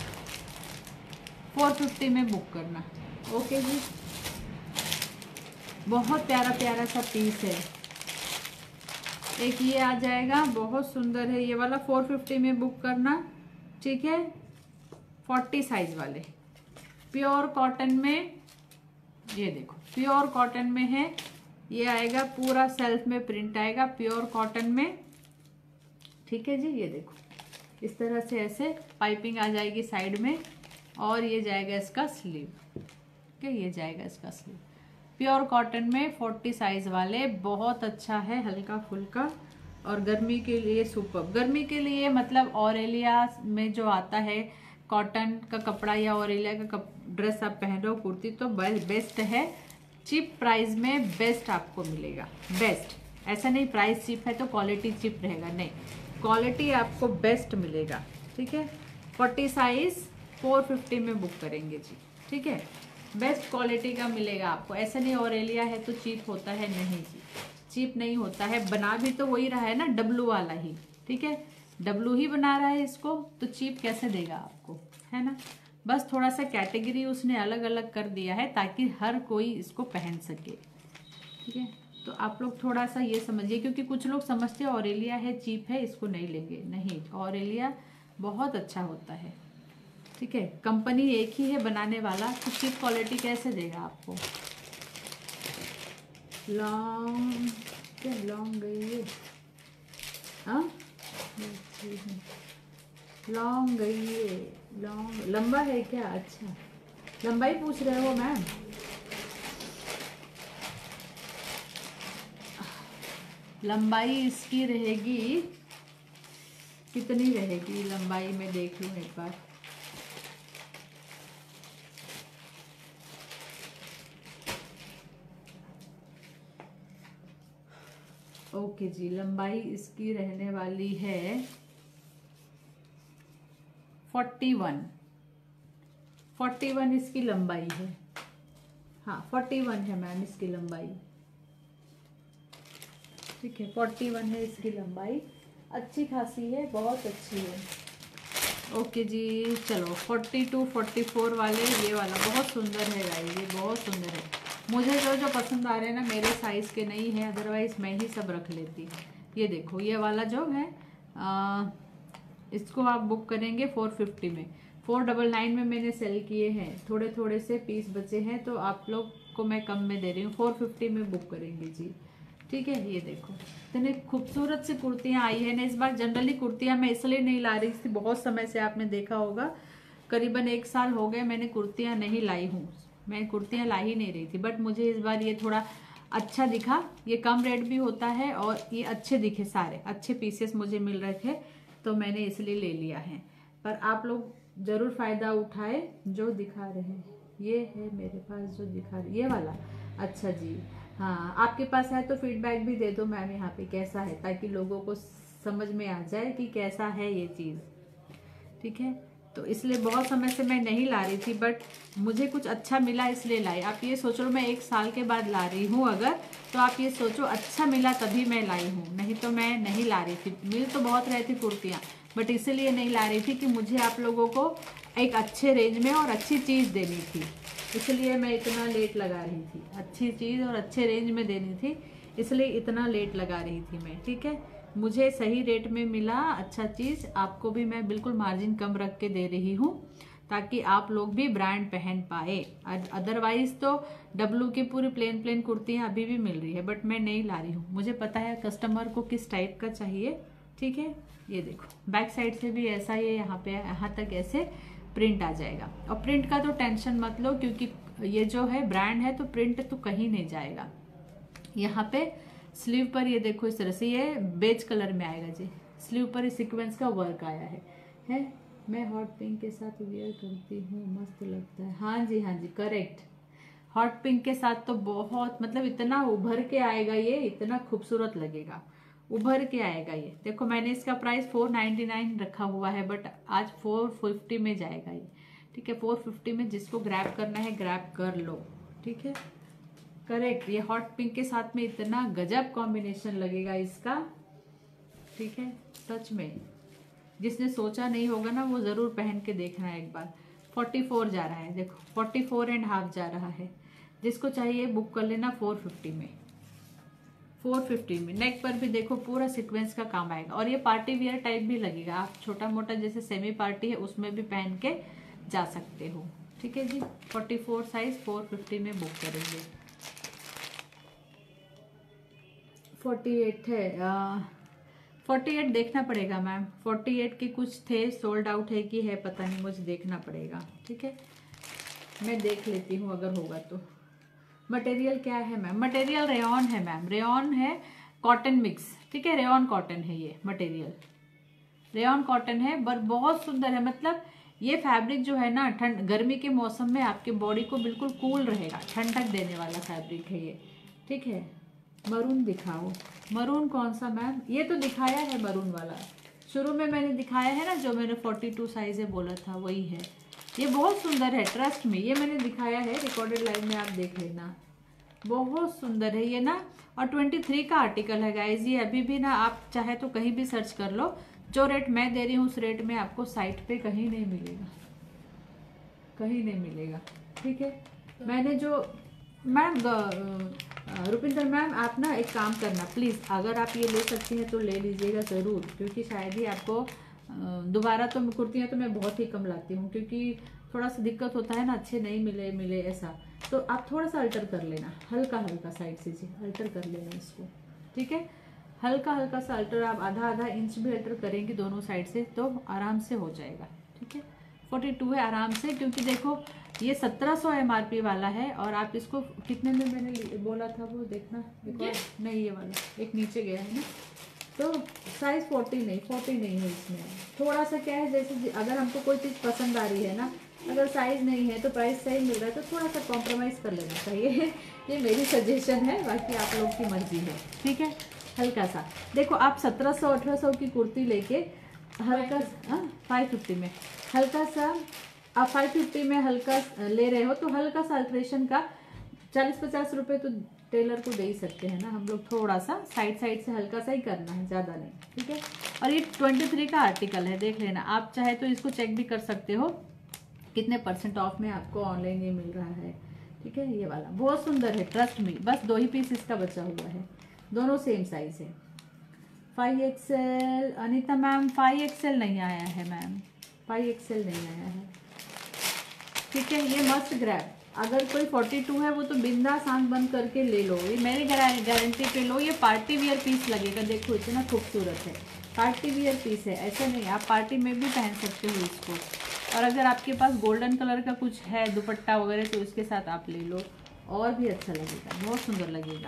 Speaker 1: फोर फिफ्टी में बुक करना, ओके जी। बहुत प्यारा प्यारा सा पीस है। एक ये आ जाएगा, बहुत सुंदर है ये वाला, फोर फिफ्टी में बुक करना, ठीक है। फोर्टी साइज वाले, प्योर कॉटन में, ये देखो प्योर कॉटन में है। ये आएगा पूरा सेल्फ में प्रिंट आएगा, प्योर कॉटन में, ठीक है जी। ये देखो इस तरह से ऐसे पाइपिंग आ जाएगी साइड में, और ये जाएगा इसका स्लीव, ठीक है, ये जाएगा इसका स्लीव। प्योर कॉटन में फोर्टी साइज वाले, बहुत अच्छा है, हल्का फुल्का, और गर्मी के लिए सुपर। गर्मी के लिए मतलब ऑरेलिया में जो आता है कॉटन का कपड़ा या ऑरेलिया का ड्रेस आप पहन रहे हो, कुर्ती, तो बेस्ट है। चीप प्राइस में बेस्ट आपको मिलेगा, बेस्ट। ऐसा नहीं प्राइस चीप है तो क्वालिटी चीप रहेगा, नहीं, क्वालिटी आपको बेस्ट मिलेगा, ठीक है। फोर्टी साइज फोर फिफ्टी में बुक करेंगे जी, ठीक है। बेस्ट क्वालिटी का मिलेगा आपको। ऐसा नहीं ऑरेलिया है तो चीप होता है, नहीं जी, चीप नहीं होता है। बना भी तो वही रहा है ना, डब्लू वाला ही, ठीक है, डब्लू ही बना रहा है इसको, तो चीप कैसे देगा आपको, है ना। बस थोड़ा सा कैटेगरी उसने अलग अलग कर दिया है ताकि हर कोई इसको पहन सके, ठीक है। तो आप लोग थोड़ा सा ये समझिए, क्योंकि कुछ लोग समझते हैं ऑरेलिया है चीप है इसको नहीं लेंगे, नहीं, ऑरेलिया बहुत अच्छा होता है, ठीक है। कंपनी एक ही है बनाने वाला, तो चीप क्वालिटी कैसे देगा आपको। लॉन्ग, क्या लॉन्ग गई है, हाँ लॉन्ग गई है, लॉन्ग, लंबा है क्या, अच्छा लंबाई पूछ रहे हो मैम। लंबाई इसकी रहेगी, कितनी रहेगी लंबाई में देख लूँ एक बार। ओके जी, लंबाई इसकी रहने वाली है फोर्टी वन, फोर्टी वन इसकी लंबाई है, हाँ फोर्टी वन है मैम इसकी लंबाई, ठीक है, फोर्टी वन है इसकी लंबाई, अच्छी खासी है, बहुत अच्छी है, ओके जी, चलो फोर्टी टू फोर्टी फोर वाले, ये वाला बहुत सुंदर है गाइस, ये बहुत सुंदर है। मुझे जो जो पसंद आ रहे हैं ना मेरे साइज़ के नहीं है, अदरवाइज मैं ही सब रख लेती। ये देखो ये वाला जो है आ, इसको आप बुक करेंगे फोर फिफ्टी में, फोर डबल नाइन में मैंने सेल किए हैं, थोड़े थोड़े से पीस बचे हैं तो आप लोग को मैं कम में दे रही हूँ, फोर फिफ्टी में बुक करेंगे जी, ठीक है। ये देखो इतने खूबसूरत सी कुर्तियाँ आई है ना इस बार। जनरली कुर्तियाँ मैं इसलिए नहीं ला रही थी, बहुत समय से आपने देखा होगा, करीबन एक साल हो गए मैंने कुर्तियाँ नहीं लाई हूँ, मैं कुर्तियाँ ला ही नहीं रही थी। बट मुझे इस बार ये थोड़ा अच्छा दिखा, ये कम रेट भी होता है और ये अच्छे दिखे, सारे अच्छे पीसेस मुझे मिल रहे थे तो मैंने इसलिए ले लिया है। पर आप लोग ज़रूर फ़ायदा उठाए जो दिखा रहे हैं। ये है मेरे पास जो दिखा रहे, ये वाला, अच्छा जी हाँ, आपके पास है तो फीडबैक भी दे दो मैम यहाँ पे कैसा है, ताकि लोगों को समझ में आ जाए कि कैसा है ये चीज़, ठीक है। तो इसलिए बहुत समय से मैं नहीं ला रही थी, बट मुझे कुछ अच्छा मिला इसलिए लाई। आप ये सोचो मैं एक साल के बाद ला रही हूँ अगर, तो आप ये सोचो अच्छा मिला तभी मैं लाई हूँ, नहीं तो मैं नहीं ला रही थी। मिल तो बहुत रही थी कुर्तियाँ, बट इसीलिए नहीं ला रही थी कि मुझे आप लोगों को एक अच्छे रेंज में और अच्छी चीज़ देनी थी, इसलिए मैं इतना लेट लगा रही थी। अच्छी चीज़ और अच्छे रेंज में देनी थी, इसलिए इतना लेट लगा रही थी मैं, ठीक है। मुझे सही रेट में मिला अच्छा चीज़, आपको भी मैं बिल्कुल मार्जिन कम रख के दे रही हूँ ताकि आप लोग भी ब्रांड पहन पाए। अदरवाइज तो डब्लू की पूरी प्लेन प्लेन कुर्तियाँ अभी भी मिल रही है, बट मैं नहीं ला रही हूँ, मुझे पता है कस्टमर को किस टाइप का चाहिए, ठीक है। ये देखो बैक साइड से भी ऐसा ही, यहाँ पे यहाँ तक ऐसे प्रिंट आ जाएगा। और प्रिंट का तो टेंशन मत लो, क्योंकि ये जो है ब्रांड है तो प्रिंट तो कहीं नहीं जाएगा। यहाँ पे स्लीव पर ये देखो इस तरह से ये बेज कलर में आएगा जी, स्लीव पर सीक्वेंस का वर्क आया है है मैं हॉट पिंक के साथ वेयर करती हूँ, मस्त लगता है। हाँ जी हाँ जी करेक्ट, हॉट पिंक के साथ तो बहुत मतलब इतना उभर के आएगा, ये इतना खूबसूरत लगेगा, उभर के आएगा ये। देखो मैंने इसका प्राइस फोर नाइन्टी नाइन रखा हुआ है, बट आज फोर फिफ्टी में जाएगा ये, ठीक है। फोर फिफ्टी में जिसको ग्रैब करना है ग्रैब कर लो, ठीक है। करेक्ट, ये हॉट पिंक के साथ में इतना गजब कॉम्बिनेशन लगेगा इसका, ठीक है। सच में जिसने सोचा नहीं होगा ना वो ज़रूर पहन के देखना है एक बार। फोर्टी फोर जा रहा है, देखो फोर्टी फोर एंड हाफ जा रहा है, जिसको चाहिए बुक कर लेना फोर फिफ्टी में, फोर फिफ्टी में। नेक पर भी देखो पूरा सीक्वेंस का काम आएगा, और ये पार्टी वियर टाइप भी लगेगा, आप छोटा मोटा जैसे सेमी पार्टी है उसमें भी पहन के जा सकते हो, ठीक है जी। Forty four size four fifty में बुक करेंगे। फोर्टी एट है, फोर्टी एट देखना पड़ेगा मैम, फोर्टी एट के कुछ थे, सोल्ड आउट है कि है पता नहीं, मुझे देखना पड़ेगा, ठीक है। मैं देख लेती हूँ अगर होगा तो। मटेरियल क्या है मैम? मटेरियल रेयॉन है मैम, रेयॉन है कॉटन मिक्स, ठीक है। रेयॉन कॉटन है ये मटेरियल, रेयॉन कॉटन है, पर बहुत सुंदर है। मतलब ये फैब्रिक जो है ना ठंड गर्मी के मौसम में आपके बॉडी को बिल्कुल कूल रहेगा, ठंडक देने वाला फैब्रिक है ये, ठीक है। मरून दिखाओ, मरून कौन सा मैम? ये तो दिखाया है मरून वाला, शुरू में मैंने दिखाया है ना, जो मैंने फोर्टी टू साइज है बोला था वही है। ये बहुत सुंदर है, ट्रस्ट में, ये मैंने दिखाया है रिकॉर्डेड लाइव में, आप देख लेना, बहुत सुंदर है ये ना। और ट्वेंटी थ्री का आर्टिकल है गाइज, ये अभी भी ना आप चाहे तो कहीं भी सर्च कर लो, जो रेट मैं दे रही हूँ उस रेट में आपको साइट पे कहीं नहीं मिलेगा, कहीं नहीं मिलेगा, ठीक है। मैंने जो मैम रुपिंदर मैम आप ना एक काम करना प्लीज़, अगर आप ये ले सकती हैं तो ले लीजिएगा ज़रूर, क्योंकि शायद ही आपको दोबारा तो कुर्तियाँ तो मैं बहुत ही कम लाती हूँ, क्योंकि थोड़ा सा दिक्कत होता है ना, अच्छे नहीं मिले मिले ऐसा, तो आप थोड़ा सा अल्टर कर लेना, हल्का हल्का साइड से जी अल्टर कर लेना इसको, ठीक है। हल्का हल्का सा अल्टर, आप आधा आधा इंच भी अल्टर करेंगे दोनों साइड से तो आराम से हो जाएगा, ठीक है। फोर्टी टू है आराम से, क्योंकि देखो ये सत्रह सौ एम आर पी वाला है, और आप इसको कितने में मैंने बोला था वो देखना, देखो नहीं ये वाला एक नीचे गया है ना, तो साइज फोर्टी नहीं फोर्टी नहीं है इसमें। थोड़ा सा क्या है, जैसे अगर हमको कोई चीज़ पसंद आ रही है ना, अगर साइज नहीं है तो प्राइस सही मिल रहा है तो थोड़ा सा कॉम्प्रोमाइज़ कर लेना चाहिए ये मेरी सजेशन है, बाकी आप लोग की मर्जी है, ठीक है। हल्का सा देखो, आप सत्रह सौ अठारह सौ की कुर्ती लेके हल्का हाँ फाइव फिफ्टी में हल्का सा, आप फाइव फिफ्टी में हल्का ले रहे हो तो हल्का सा अल्ट्रेशन का चालीस पचास रुपये तो टेलर को दे ही सकते हैं ना हम लोग, थोड़ा सा साइड साइड से हल्का सा ही करना है, ज़्यादा नहीं, ठीक है। और ये तेईस का आर्टिकल है, देख लेना, आप चाहे तो इसको चेक भी कर सकते हो कितने परसेंट ऑफ में आपको ऑनलाइन ये मिल रहा है, ठीक है। ये वाला बहुत सुंदर है, ट्रस्ट मी, बस दो ही पीस इसका बचा हुआ है, दोनों सेम साइज है। Five XL Anita ma'am, five XL नहीं आया है मैम, फाइव एक्सएल नहीं आया है, ठीक है। ये मस्त ग्रैब, अगर कोई बयालीस है वो तो बिंदास आंख बंद करके ले लो, ये मेरी गारंटी पे लो। ये पार्टी वियर पीस लगेगा, देखो इतना खूबसूरत है, पार्टी वियर पीस है, ऐसा नहीं, आप पार्टी में भी पहन सकते हो इसको। और अगर आपके पास गोल्डन कलर का कुछ है दुपट्टा वगैरह तो इसके साथ आप ले लो, और भी अच्छा लगेगा, बहुत सुंदर लगेगा।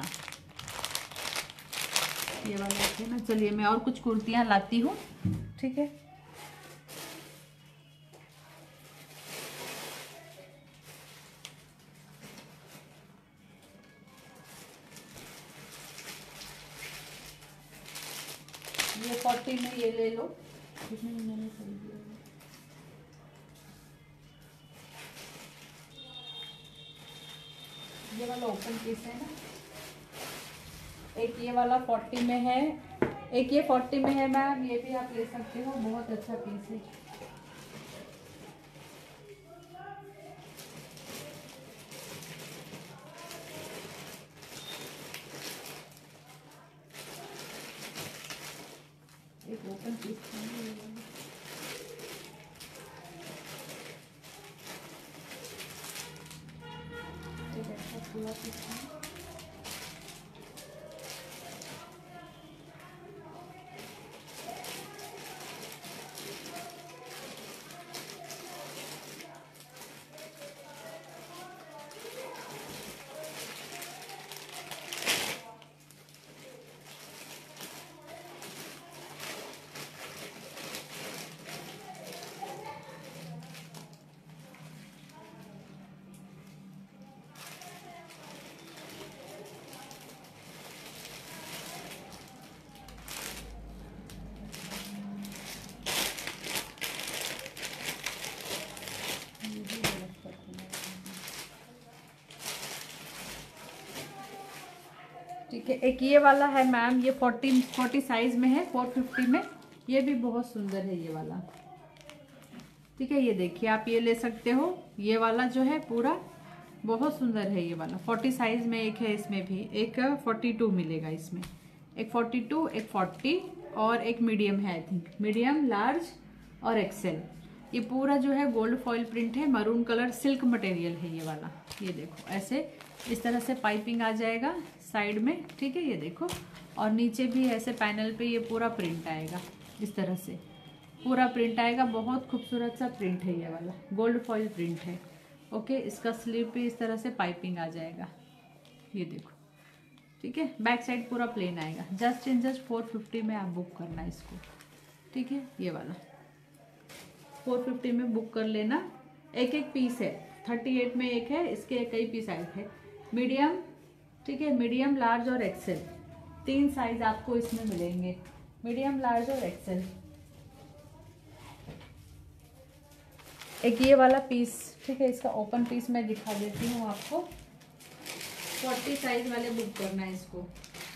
Speaker 1: ये वाला है ना। चलिए मैं और कुछ कुर्तियाँ लाती हूँ, ठीक है। ये फोर्टी में ये ले लो, कितने में मैंने खरीद लिया, ये वाला ओपन पीस है ना, एक ये वाला फोर्टी में है, एक ये फोर्टी में है मैम, ये भी आप ले सकते हो, बहुत अच्छा पीस है। एक ओपन पीस एक अच्छा पूरा पीस है। ठीक है, एक ये वाला है मैम, ये फोर्टी फोर्टी साइज में है, फोर फिफ्टी में, ये भी बहुत सुंदर है ये वाला, ठीक है। ये देखिए आप ये ले सकते हो, ये वाला जो है पूरा बहुत सुंदर है ये वाला, फोर्टी साइज में एक है, इसमें भी एक फोर्टी टू मिलेगा, इसमें एक फोर्टी टू, एक फोर्टी और एक मीडियम है, आई थिंक मीडियम, लार्ज और एक्सेल। ये पूरा जो है गोल्ड फॉइल प्रिंट है, मरून कलर सिल्क मटेरियल है ये वाला। ये देखो ऐसे इस तरह से पाइपिंग आ जाएगा साइड में, ठीक है। ये देखो, और नीचे भी ऐसे पैनल पे ये पूरा प्रिंट आएगा, इस तरह से पूरा प्रिंट आएगा, बहुत खूबसूरत सा प्रिंट है ये वाला, गोल्ड फॉइल प्रिंट है, ओके। इसका स्लीव पे इस तरह से पाइपिंग आ जाएगा, ये देखो, ठीक है। बैक साइड पूरा प्लेन आएगा, just in just four fifty में आप बुक करना इसको, ठीक है। ये वाला फोर फिफ्टी में बुक कर लेना, एक एक पीस है, थर्टी एट में एक है, इसके कई पीस आए थे, मीडियम, ठीक है, मीडियम, लार्ज और एक्सेल, तीन साइज आपको इसमें मिलेंगे, मीडियम, लार्ज और एक्सेल। एक ये वाला पीस, ठीक है, इसका ओपन पीस मैं दिखा देती हूँ आपको, फोर्टी साइज वाले बुक करना है इसको,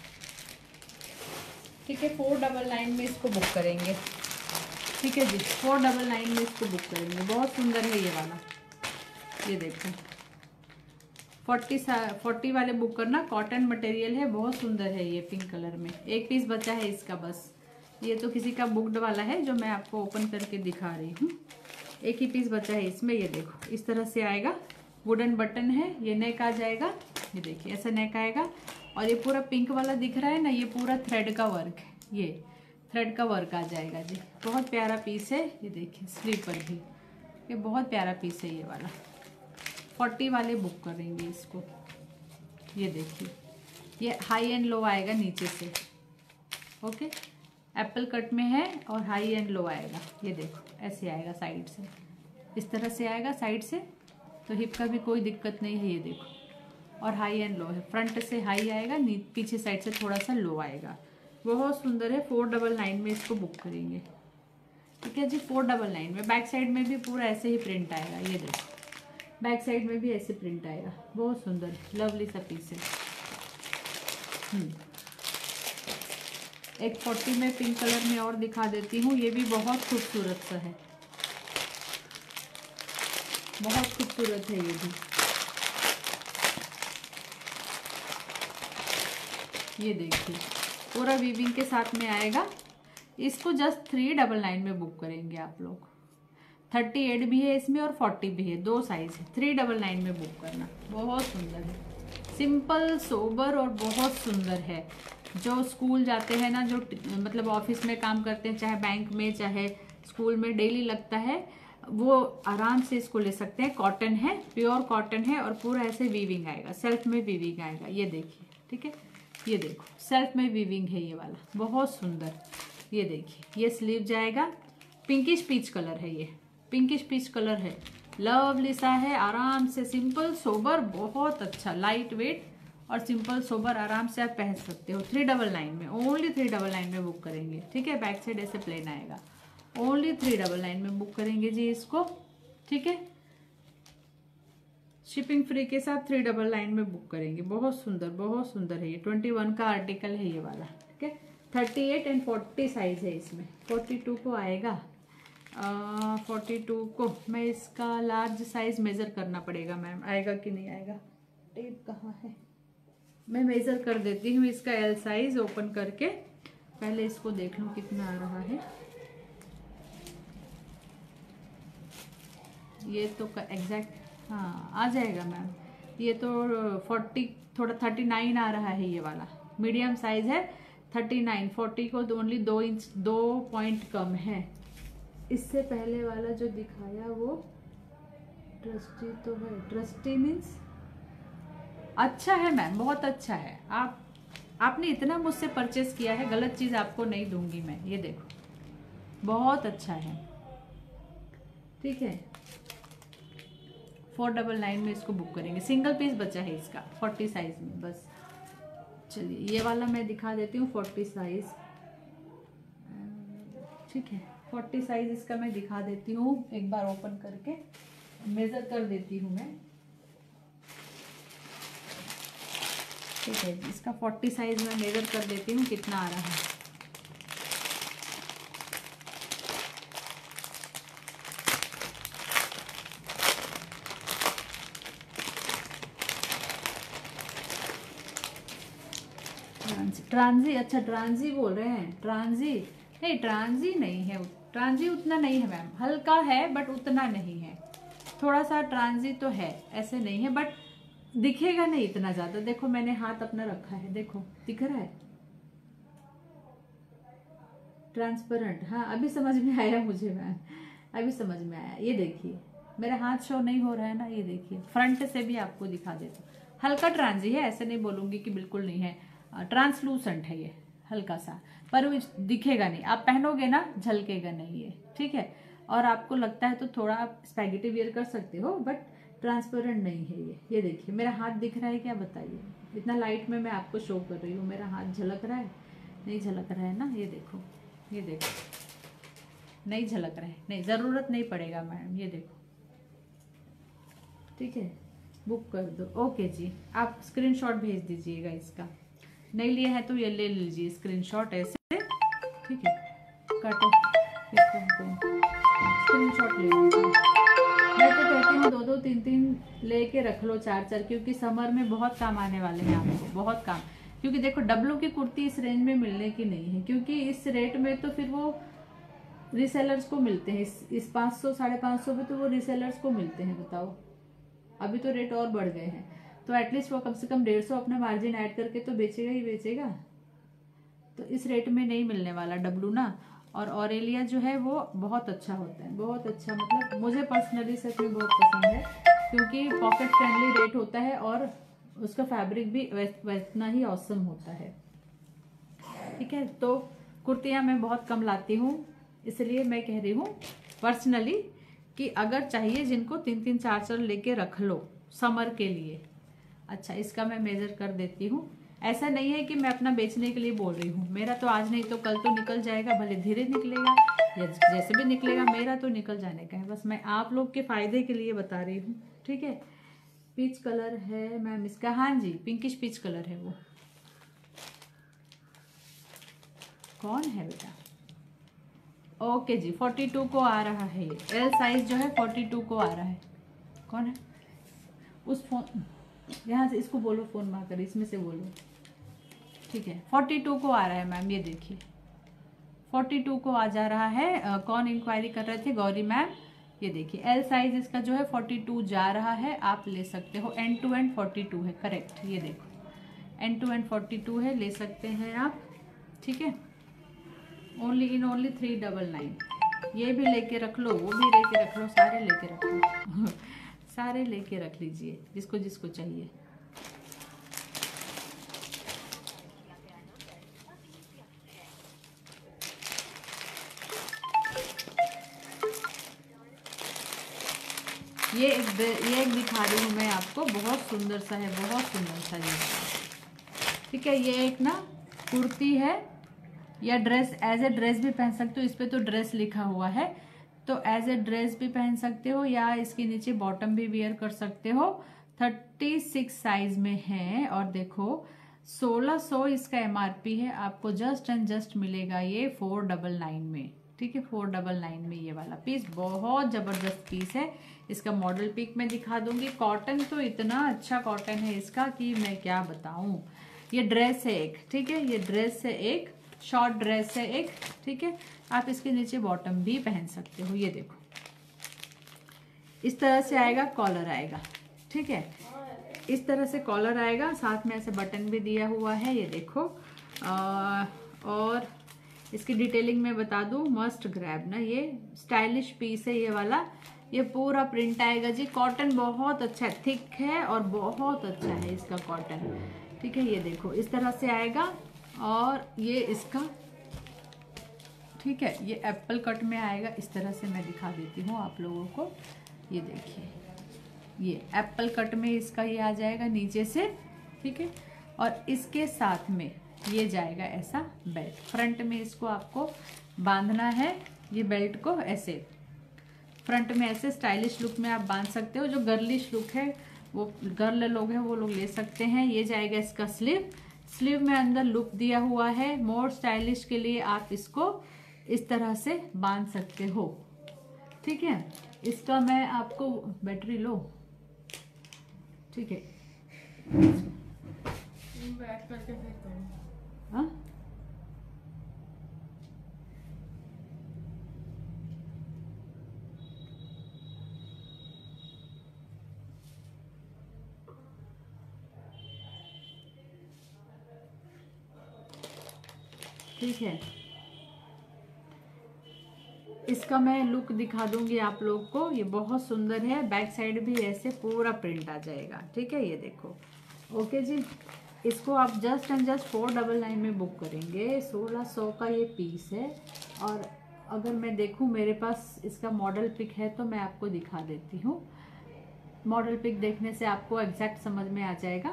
Speaker 1: ठीक है। फोर डबल नाइन में इसको बुक करेंगे, ठीक है जी, फोर डबल नाइन में इसको बुक करेंगे, बहुत सुंदर है ये वाला। ये देखो फोर्टी फोर्टी वाले बुक करना, कॉटन मटेरियल है, बहुत सुंदर है ये, पिंक कलर में, एक पीस बचा है इसका बस, ये तो किसी का बुकड वाला है जो मैं आपको ओपन करके दिखा रही हूँ, एक ही पीस बचा है इसमें। ये देखो इस तरह से आएगा, वुडन बटन है, ये नेक आ जाएगा, ये देखिए ऐसा नेक आएगा, और ये पूरा पिंक वाला दिख रहा है ना, ये पूरा थ्रेड का वर्क है, ये थ्रेड का वर्क आ जाएगा जी, बहुत प्यारा पीस है। ये देखिए स्लीव पर भी ये बहुत प्यारा पीस है ये वाला, फोर्टी वाले बुक करेंगे इसको। ये देखिए ये हाई एंड लो आएगा नीचे से, ओके, एप्पल कट में है और हाई एंड लो आएगा। ये देखो ऐसे आएगा, साइड से इस तरह से आएगा साइड से, तो हिप का भी कोई दिक्कत नहीं है। ये देखो, और हाई एंड लो है, फ्रंट से हाई आएगा, पीछे साइड से थोड़ा सा लो आएगा, बहुत सुंदर है। फोर डबल नाइन में इसको बुक करेंगे, ठीक है जी, फोर डबल नाइन में। बैक साइड में भी पूरा ऐसे ही प्रिंट आएगा, ये देखो बैक साइड में भी ऐसे प्रिंट आएगा, बहुत सुंदर लवली सा पीस है। एक फोर्टी में पिंक कलर में और दिखा देती हूँ, ये भी बहुत खूबसूरत सा है, बहुत खूबसूरत है ये भी। ये देखिए पूरा वीविंग के साथ में आएगा। इसको जस्ट थ्री डबल नाइन में बुक करेंगे आप लोग। थर्टी एट भी है इसमें और फोर्टी भी है, दो साइज है। थ्री डबल नाइन में बुक करना। बहुत सुंदर है, सिंपल सोबर और बहुत सुंदर है। जो स्कूल जाते हैं ना, जो मतलब ऑफिस में काम करते हैं, चाहे बैंक में चाहे स्कूल में डेली लगता है, वो आराम से इसको ले सकते हैं। कॉटन है, प्योर कॉटन है और पूरा ऐसे वीविंग आएगा, सेल्फ में वीविंग आएगा। ये देखिए, ठीक है, ये देखो सेल्फ में वीविंग है ये वाला, बहुत सुंदर। ये देखिए, ये स्लीव जाएगा, पिंकिश पीच कलर है, ये पिंकिश पीच कलर है, लवली सा है, आराम से सिंपल सोबर, बहुत अच्छा, लाइट वेट और सिंपल सोबर, आराम से आप पहन सकते हो। थ्री डबल नाइन में, ओनली थ्री डबल नाइन में बुक करेंगे, ठीक है। बैक साइड ऐसे प्लेन आएगा, ओनली थ्री डबल नाइन में बुक करेंगे जी इसको, ठीक है। शिपिंग फ्री के साथ थ्री डबल नाइन में बुक करेंगे। बहुत सुंदर, बहुत सुंदर है ये। ट्वेंटी वन का आर्टिकल है ये वाला, ठीक है। Thirty eight and forty size है इसमें। फोर्टी टू को आएगा, फोर्टी टू को मैं इसका लार्ज साइज मेजर करना पड़ेगा मैम, आएगा कि नहीं आएगा। टेप कहाँ है, मैं मेजर कर देती हूँ इसका एल साइज ओपन करके। पहले इसको देख लूँ कितना आ रहा है। ये तो एग्जैक्ट हाँ आ जाएगा मैम। ये तो फोर्टी, थोड़ा थर्टी नाइन आ रहा है ये वाला, मीडियम साइज है। थर्टी नाइन, फोर्टी को ओनली दो इंच, दो पॉइंट कम है। इससे पहले वाला जो दिखाया वो ट्रस्टी तो है, ट्रस्टी मीन्स अच्छा है मैम, बहुत अच्छा है। आप आपने इतना मुझसे परचेस किया है, गलत चीज़ आपको नहीं दूंगी मैं। ये देखो बहुत अच्छा है, ठीक है। फोर डबल नाइन में इसको बुक करेंगे। सिंगल पीस बचा है इसका फोर्टी साइज में बस। चलिए ये वाला मैं दिखा देती हूँ फोर्टी साइज, ठीक है। फोर्टी साइज इसका मैं दिखा देती हूँ, एक बार ओपन करके मेजर कर देती हूँ मैं, ठीक है। इसका फोर्टी साइज में मेजर कर देती हूँ कितना आ रहा है। ट्रांजी, अच्छा ट्रांजी बोल रहे हैं, ट्रांजी नहीं, ट्रांजी नहीं है, ट्रांजी उतना नहीं है मैम, हल्का है बट उतना नहीं है। थोड़ा सा ट्रांजी तो है, ऐसे नहीं है, बट दिखेगा नहीं इतना ज्यादा। देखो मैंने हाथ अपना रखा है, देखो दिख रहा है ट्रांसपेरेंट। हाँ अभी समझ में आया मुझे मैम, अभी समझ में आया। ये देखिए मेरा हाथ शो नहीं हो रहा है ना, ये देखिए फ्रंट से भी आपको दिखा देता हूँ। हल्का ट्रांजी है, ऐसे नहीं बोलूंगी कि बिल्कुल नहीं है, ट्रांसलूसेंट है ये हल्का सा, पर वो दिखेगा नहीं, आप पहनोगे ना झलकेगा नहीं ये, ठीक है। और आपको लगता है तो थोड़ा आप स्पैगेटी वियर कर सकते हो, बट ट्रांसपेरेंट नहीं है ये। ये देखिए मेरा हाथ दिख रहा है क्या, बताइए। इतना लाइट में मैं आपको शो कर रही हूँ, मेरा हाथ झलक रहा है, नहीं झलक रहा है ना। ये देखो, ये देखो नहीं झलक रहा है, नहीं ज़रूरत नहीं पड़ेगा मैडम, ये देखो, ठीक है। बुक कर दो, ओके जी। आप स्क्रीनशॉट भेज दीजिएगा इसका, नहीं लिया है तो ये ले लीजिए स्क्रीनशॉट ऐसे, ठीक है। काटो इसको, स्क्रीनशॉट ले लीजिए। मैं तो कहती हूँ दो दो तीन तीन लेके रख लो, चार चार, क्योंकि समर में बहुत काम आने वाले हैं आपको, बहुत काम। क्योंकि देखो डब्लू की कुर्ती इस रेंज में मिलने की नहीं है, क्योंकि इस रेट में तो फिर वो रीसेलर्स को मिलते हैं। इस इस पाँच सौ साढ़े पाँच सौ पे तो वो रीसेलर्स को मिलते हैं, बताओ। अभी तो रेट और बढ़ गए हैं, तो एटलीस्ट वो कम से कम डेढ़ सौ अपना मार्जिन ऐड करके तो बेचेगा ही बेचेगा। तो इस रेट में नहीं मिलने वाला डब्लू ना। और ऑरेलिया जो है वो बहुत अच्छा होता है, बहुत अच्छा, मतलब मुझे पर्सनली सच में बहुत पसंद है, क्योंकि पॉकेट फ्रेंडली रेट होता है और उसका फैब्रिक भी वैतना ही ऑसम होता है, ठीक है। तो कुर्तियाँ मैं बहुत कम लाती हूँ, इसलिए मैं कह रही हूँ पर्सनली कि अगर चाहिए जिनको तीन तीन चार चार लेके रख लो समर के लिए। अच्छा इसका मैं मेजर कर देती हूँ। ऐसा नहीं है कि मैं अपना बेचने के लिए बोल रही हूँ, मेरा तो आज नहीं तो कल तो निकल जाएगा, भले धीरे निकलेगा या जैसे भी निकलेगा, मेरा तो निकल जाने का है। बस मैं आप लोग के फायदे के लिए बता रही हूँ, ठीक है। पीच कलर है मैम इसका, हाँ जी पिंकिश पीच कलर है वो, कौन है बेटा? ओके जी, फोर्टी टू को आ रहा है ये एल साइज जो है, फोर्टी टू को आ रहा है। कौन है? उस फोन यहाँ से इसको बोलो, फोन मार कर इसमें से बोलो। ठीक है, फोर्टी टू को आ रहा है मैम, ये देखिए फोर्टी टू को आ जा रहा है। आ, कौन इंक्वायरी कर रहे थे? गौरी मैम। ये देखिए एल साइज इसका जो है फोर्टी टू जा रहा है, आप ले सकते हो। End to end forty two है, करेक्ट। ये देखो end to end forty two है, ले सकते हैं आप। ठीक है, only in only three double nine. ये भी लेके रख लो, वो भी लेके रख लो, सारे लेके रख लो सारे लेके रख लीजिए जिसको जिसको चाहिए। ये एक ये एक दिखा रही हूँ मैं आपको, बहुत सुंदर सा है, बहुत सुंदर सा ये। ठीक है, ये एक ना कुर्ती है या ड्रेस, एज ए ड्रेस भी पहन सकते हो। इस पे तो ड्रेस लिखा हुआ है, तो एज ए ड्रेस भी पहन सकते हो या इसके नीचे बॉटम भी वियर कर सकते हो। थर्टी सिक्स साइज में है और देखो सोलह सौ इसका एमआरपी है, आपको जस्ट एंड जस्ट मिलेगा ये फोर डबल नाइन में। ठीक है, फोर डबल नाइन में ये वाला पीस, बहुत जबरदस्त पीस है। इसका मॉडल पिक मैं दिखा दूंगी। कॉटन तो इतना अच्छा कॉटन है इसका कि मैं क्या बताऊं। ये ड्रेस है एक, ठीक है, ये ड्रेस है एक, शॉर्ट ड्रेस है एक। ठीक है, आप इसके नीचे बॉटम भी पहन सकते हो। ये देखो इस तरह से आएगा, कॉलर आएगा। ठीक है, इस तरह से कॉलर आएगा, साथ में ऐसे बटन भी दिया हुआ है। ये देखो आ, और इसकी डिटेलिंग में बता दूं, मस्ट ग्रैब ना, ये स्टाइलिश पीस है ये वाला। ये पूरा प्रिंट आएगा जी। कॉटन बहुत अच्छा है, थिक है और बहुत अच्छा है इसका कॉटन। ठीक है, ये देखो इस तरह से आएगा और ये इसका, ठीक है, ये एप्पल कट में आएगा। इस तरह से मैं दिखा देती हूँ आप लोगों को। ये देखिए ये एप्पल कट में इसका ये आ जाएगा नीचे से। ठीक है, और इसके साथ में ये जाएगा ऐसा बेल्ट। फ्रंट में इसको आपको बांधना है, ये बेल्ट को ऐसे फ्रंट में ऐसे स्टाइलिश लुक में आप बांध सकते हो। जो गर्लिश लुक है वो गर्ल लोग हैं वो लोग ले सकते हैं। ये जाएगा इसका स्लीव, स्लीव में अंदर लुक दिया हुआ है। मोर स्टाइलिश के लिए आप इसको इस तरह से बांध सकते हो। ठीक है, इसका मैं आपको, बैटरी लो, ठीक है,
Speaker 2: बैठ करके फिर करो।
Speaker 1: हाँ ठीक है, इसका मैं लुक दिखा दूंगी आप लोग को। ये बहुत सुंदर है, बैक साइड भी ऐसे पूरा प्रिंट आ जाएगा। ठीक है, ये देखो। ओके जी, इसको आप just and just four double nine में बुक करेंगे। सोलह सौ का ये पीस है। और अगर मैं देखूं मेरे पास इसका मॉडल पिक है तो मैं आपको दिखा देती हूँ। मॉडल पिक देखने से आपको एग्जैक्ट समझ में आ जाएगा।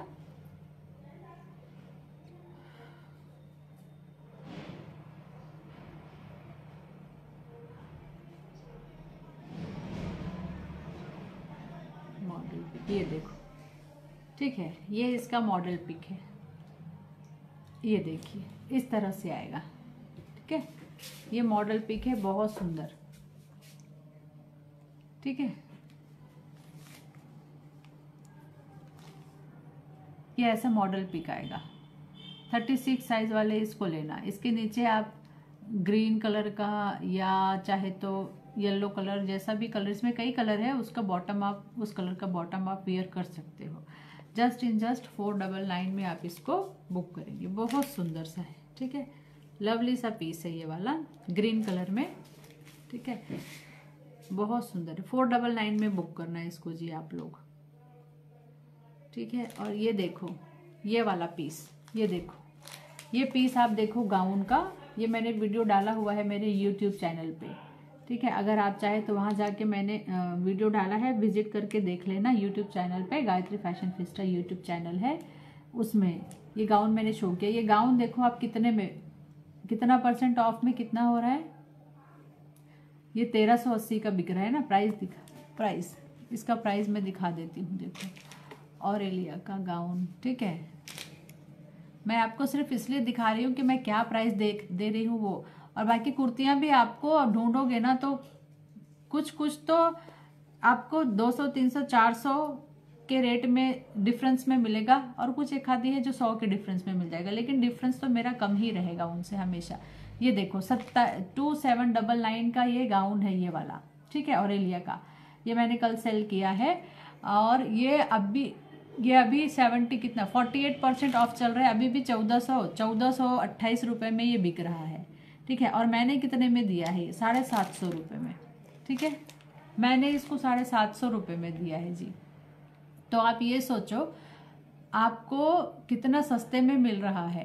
Speaker 1: मॉडल पिक ये देखो, ठीक है, ये इसका मॉडल पिक है। ये देखिए इस तरह से आएगा। ठीक है, ये मॉडल पिक है, बहुत सुंदर। ठीक है, ये ऐसा मॉडल पिक आएगा। थर्टी सिक्स साइज वाले इसको लेना। इसके नीचे आप ग्रीन कलर का या चाहे तो येलो कलर, जैसा भी कलर, इसमें कई कलर है, उसका बॉटम आप उस कलर का बॉटम आप वियर कर सकते हो। Just in just four double nine में आप इसको बुक करेंगे। बहुत सुंदर सा है। ठीक है, लवली सा पीस है ये वाला, ग्रीन कलर में। ठीक है, बहुत सुंदर है। फोर डबल नाइन में बुक करना है इसको जी आप लोग। ठीक है, और ये देखो ये वाला पीस, ये देखो ये पीस आप देखो गाउन का। ये मैंने वीडियो डाला हुआ है मेरे यूट्यूब चैनल पे। ठीक है, अगर आप चाहे तो वहाँ जाके मैंने वीडियो डाला है, विजिट करके देख लेना यूट्यूब चैनल पे। Gayatri fashion fiesta YouTube channel है, उसमें ये गाउन मैंने शो किया। ये गाउन देखो आप कितने में, कितना परसेंट ऑफ में कितना हो रहा है। ये तेरह सौ अस्सी का बिक रहा है ना। प्राइस दिखा, प्राइस इसका प्राइस मैं दिखा देती हूँ। देखो, और एलिया का गाउन। ठीक है, मैं आपको सिर्फ इसलिए दिखा रही हूँ कि मैं क्या प्राइस दे दे रही हूँ वो। और बाकी कुर्तियाँ भी आपको ढूंढोगे ना तो कुछ कुछ तो आपको दो सौ, तीन सौ, चार सौ के रेट में डिफरेंस में मिलेगा, और कुछ एक आधी है जो सौ के डिफरेंस में मिल जाएगा, लेकिन डिफरेंस तो मेरा कम ही रहेगा उनसे हमेशा। ये देखो सत्ता टू सेवन डबल नाइन का ये गाउन है, ये वाला, ठीक है, ऑरेलिया का। ये मैंने कल सेल किया है, और ये अभी ये अभी सेवेंटी कितना फोर्टी एट परसेंट ऑफ चल रहा है, अभी भी चौदह सौ चौदह सौ अट्ठाईस रुपये में ये बिक रहा है, ठीक है। और मैंने कितने में दिया है? साढ़े सात सौ रुपये में, ठीक है। मैंने इसको साढ़े सात सौ रुपये में दिया है जी। तो आप ये सोचो आपको कितना सस्ते में मिल रहा है,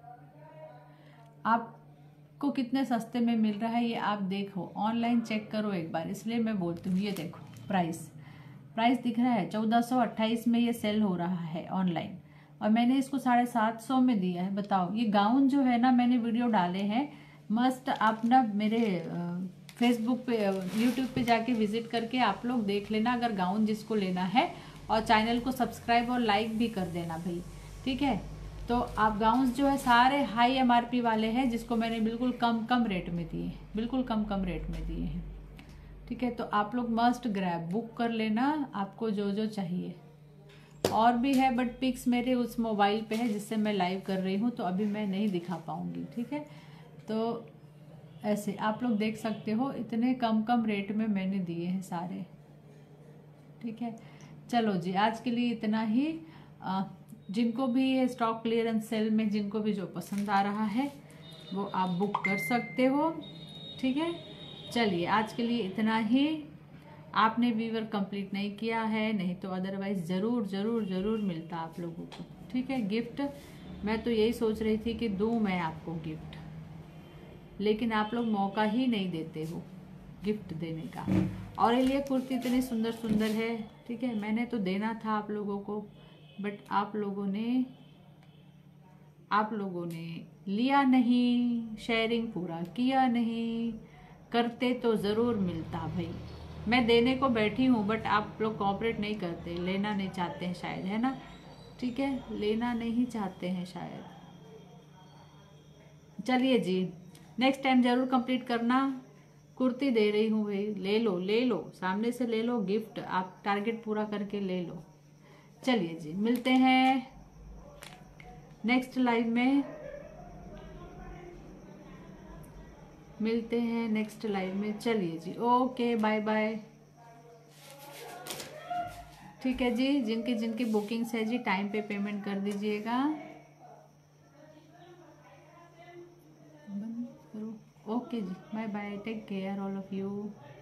Speaker 1: आपको कितने सस्ते में मिल रहा है ये आप देखो, ऑनलाइन चेक करो एक बार, इसलिए मैं बोलती हूँ। ये देखो प्राइस प्राइस दिख रहा है, चौदह सौ अट्ठाईस में ये सेल हो रहा है ऑनलाइन, और मैंने इसको साढ़े सात सौ में दिया है। बताओ, ये गाउन जो है ना, मैंने वीडियो डाले हैं, मस्त आप ना मेरे फेसबुक पे, यूट्यूब पे जाके विजिट करके आप लोग देख लेना अगर गाउन जिसको लेना है, और चैनल को सब्सक्राइब और लाइक भी कर देना भाई, ठीक है। तो आप गाउन्स जो है सारे हाई एमआरपी वाले हैं, जिसको मैंने बिल्कुल कम कम रेट में दिए, बिल्कुल कम कम रेट में दिए हैं, ठीक है। तो आप लोग मस्ट ग्रैब बुक कर लेना आपको जो जो चाहिए। और भी है बट पिक्स मेरे उस मोबाइल पे है जिससे मैं लाइव कर रही हूँ, तो अभी मैं नहीं दिखा पाऊँगी, ठीक है। तो ऐसे आप लोग देख सकते हो, इतने कम कम रेट में मैंने दिए हैं सारे, ठीक है। चलो जी, आज के लिए इतना ही। आ, जिनको भी ये स्टॉक क्लियरेंस सेल में जिनको भी जो पसंद आ रहा है वो आप बुक कर सकते हो, ठीक है। चलिए आज के लिए इतना ही। आपने वीवर कंप्लीट नहीं किया है, नहीं तो अदरवाइज ज़रूर ज़रूर ज़रूर मिलता आप लोगों को, ठीक है, गिफ्ट। मैं तो यही सोच रही थी कि दूँ मैं आपको गिफ्ट, लेकिन आप लोग मौका ही नहीं देते हो गिफ्ट देने का। और ये कुर्ती इतनी सुंदर सुंदर है, ठीक है, मैंने तो देना था आप लोगों को, बट आप लोगों ने आप लोगों ने लिया नहीं, शेयरिंग पूरा किया नहीं। करते तो ज़रूर मिलता भाई, मैं देने को बैठी हूँ बट आप लोग कोऑपरेट नहीं करते, लेना नहीं चाहते हैं शायद, है ना, ठीक है, लेना नहीं चाहते हैं शायद। चलिए जी, नेक्स्ट टाइम ज़रूर कंप्लीट करना। कुर्ती दे रही हूँ भाई, ले लो ले लो, सामने से ले लो गिफ्ट, आप टारगेट पूरा करके ले लो। चलिए जी, मिलते हैं नेक्स्ट लाइव में, मिलते हैं नेक्स्ट लाइव में। चलिए जी, ओके, बाय बाय, ठीक है जी। जिनकी जिनकी बुकिंग्स है जी, टाइम पे पेमेंट कर दीजिएगा। ओके जी, bye bye, take care all of you.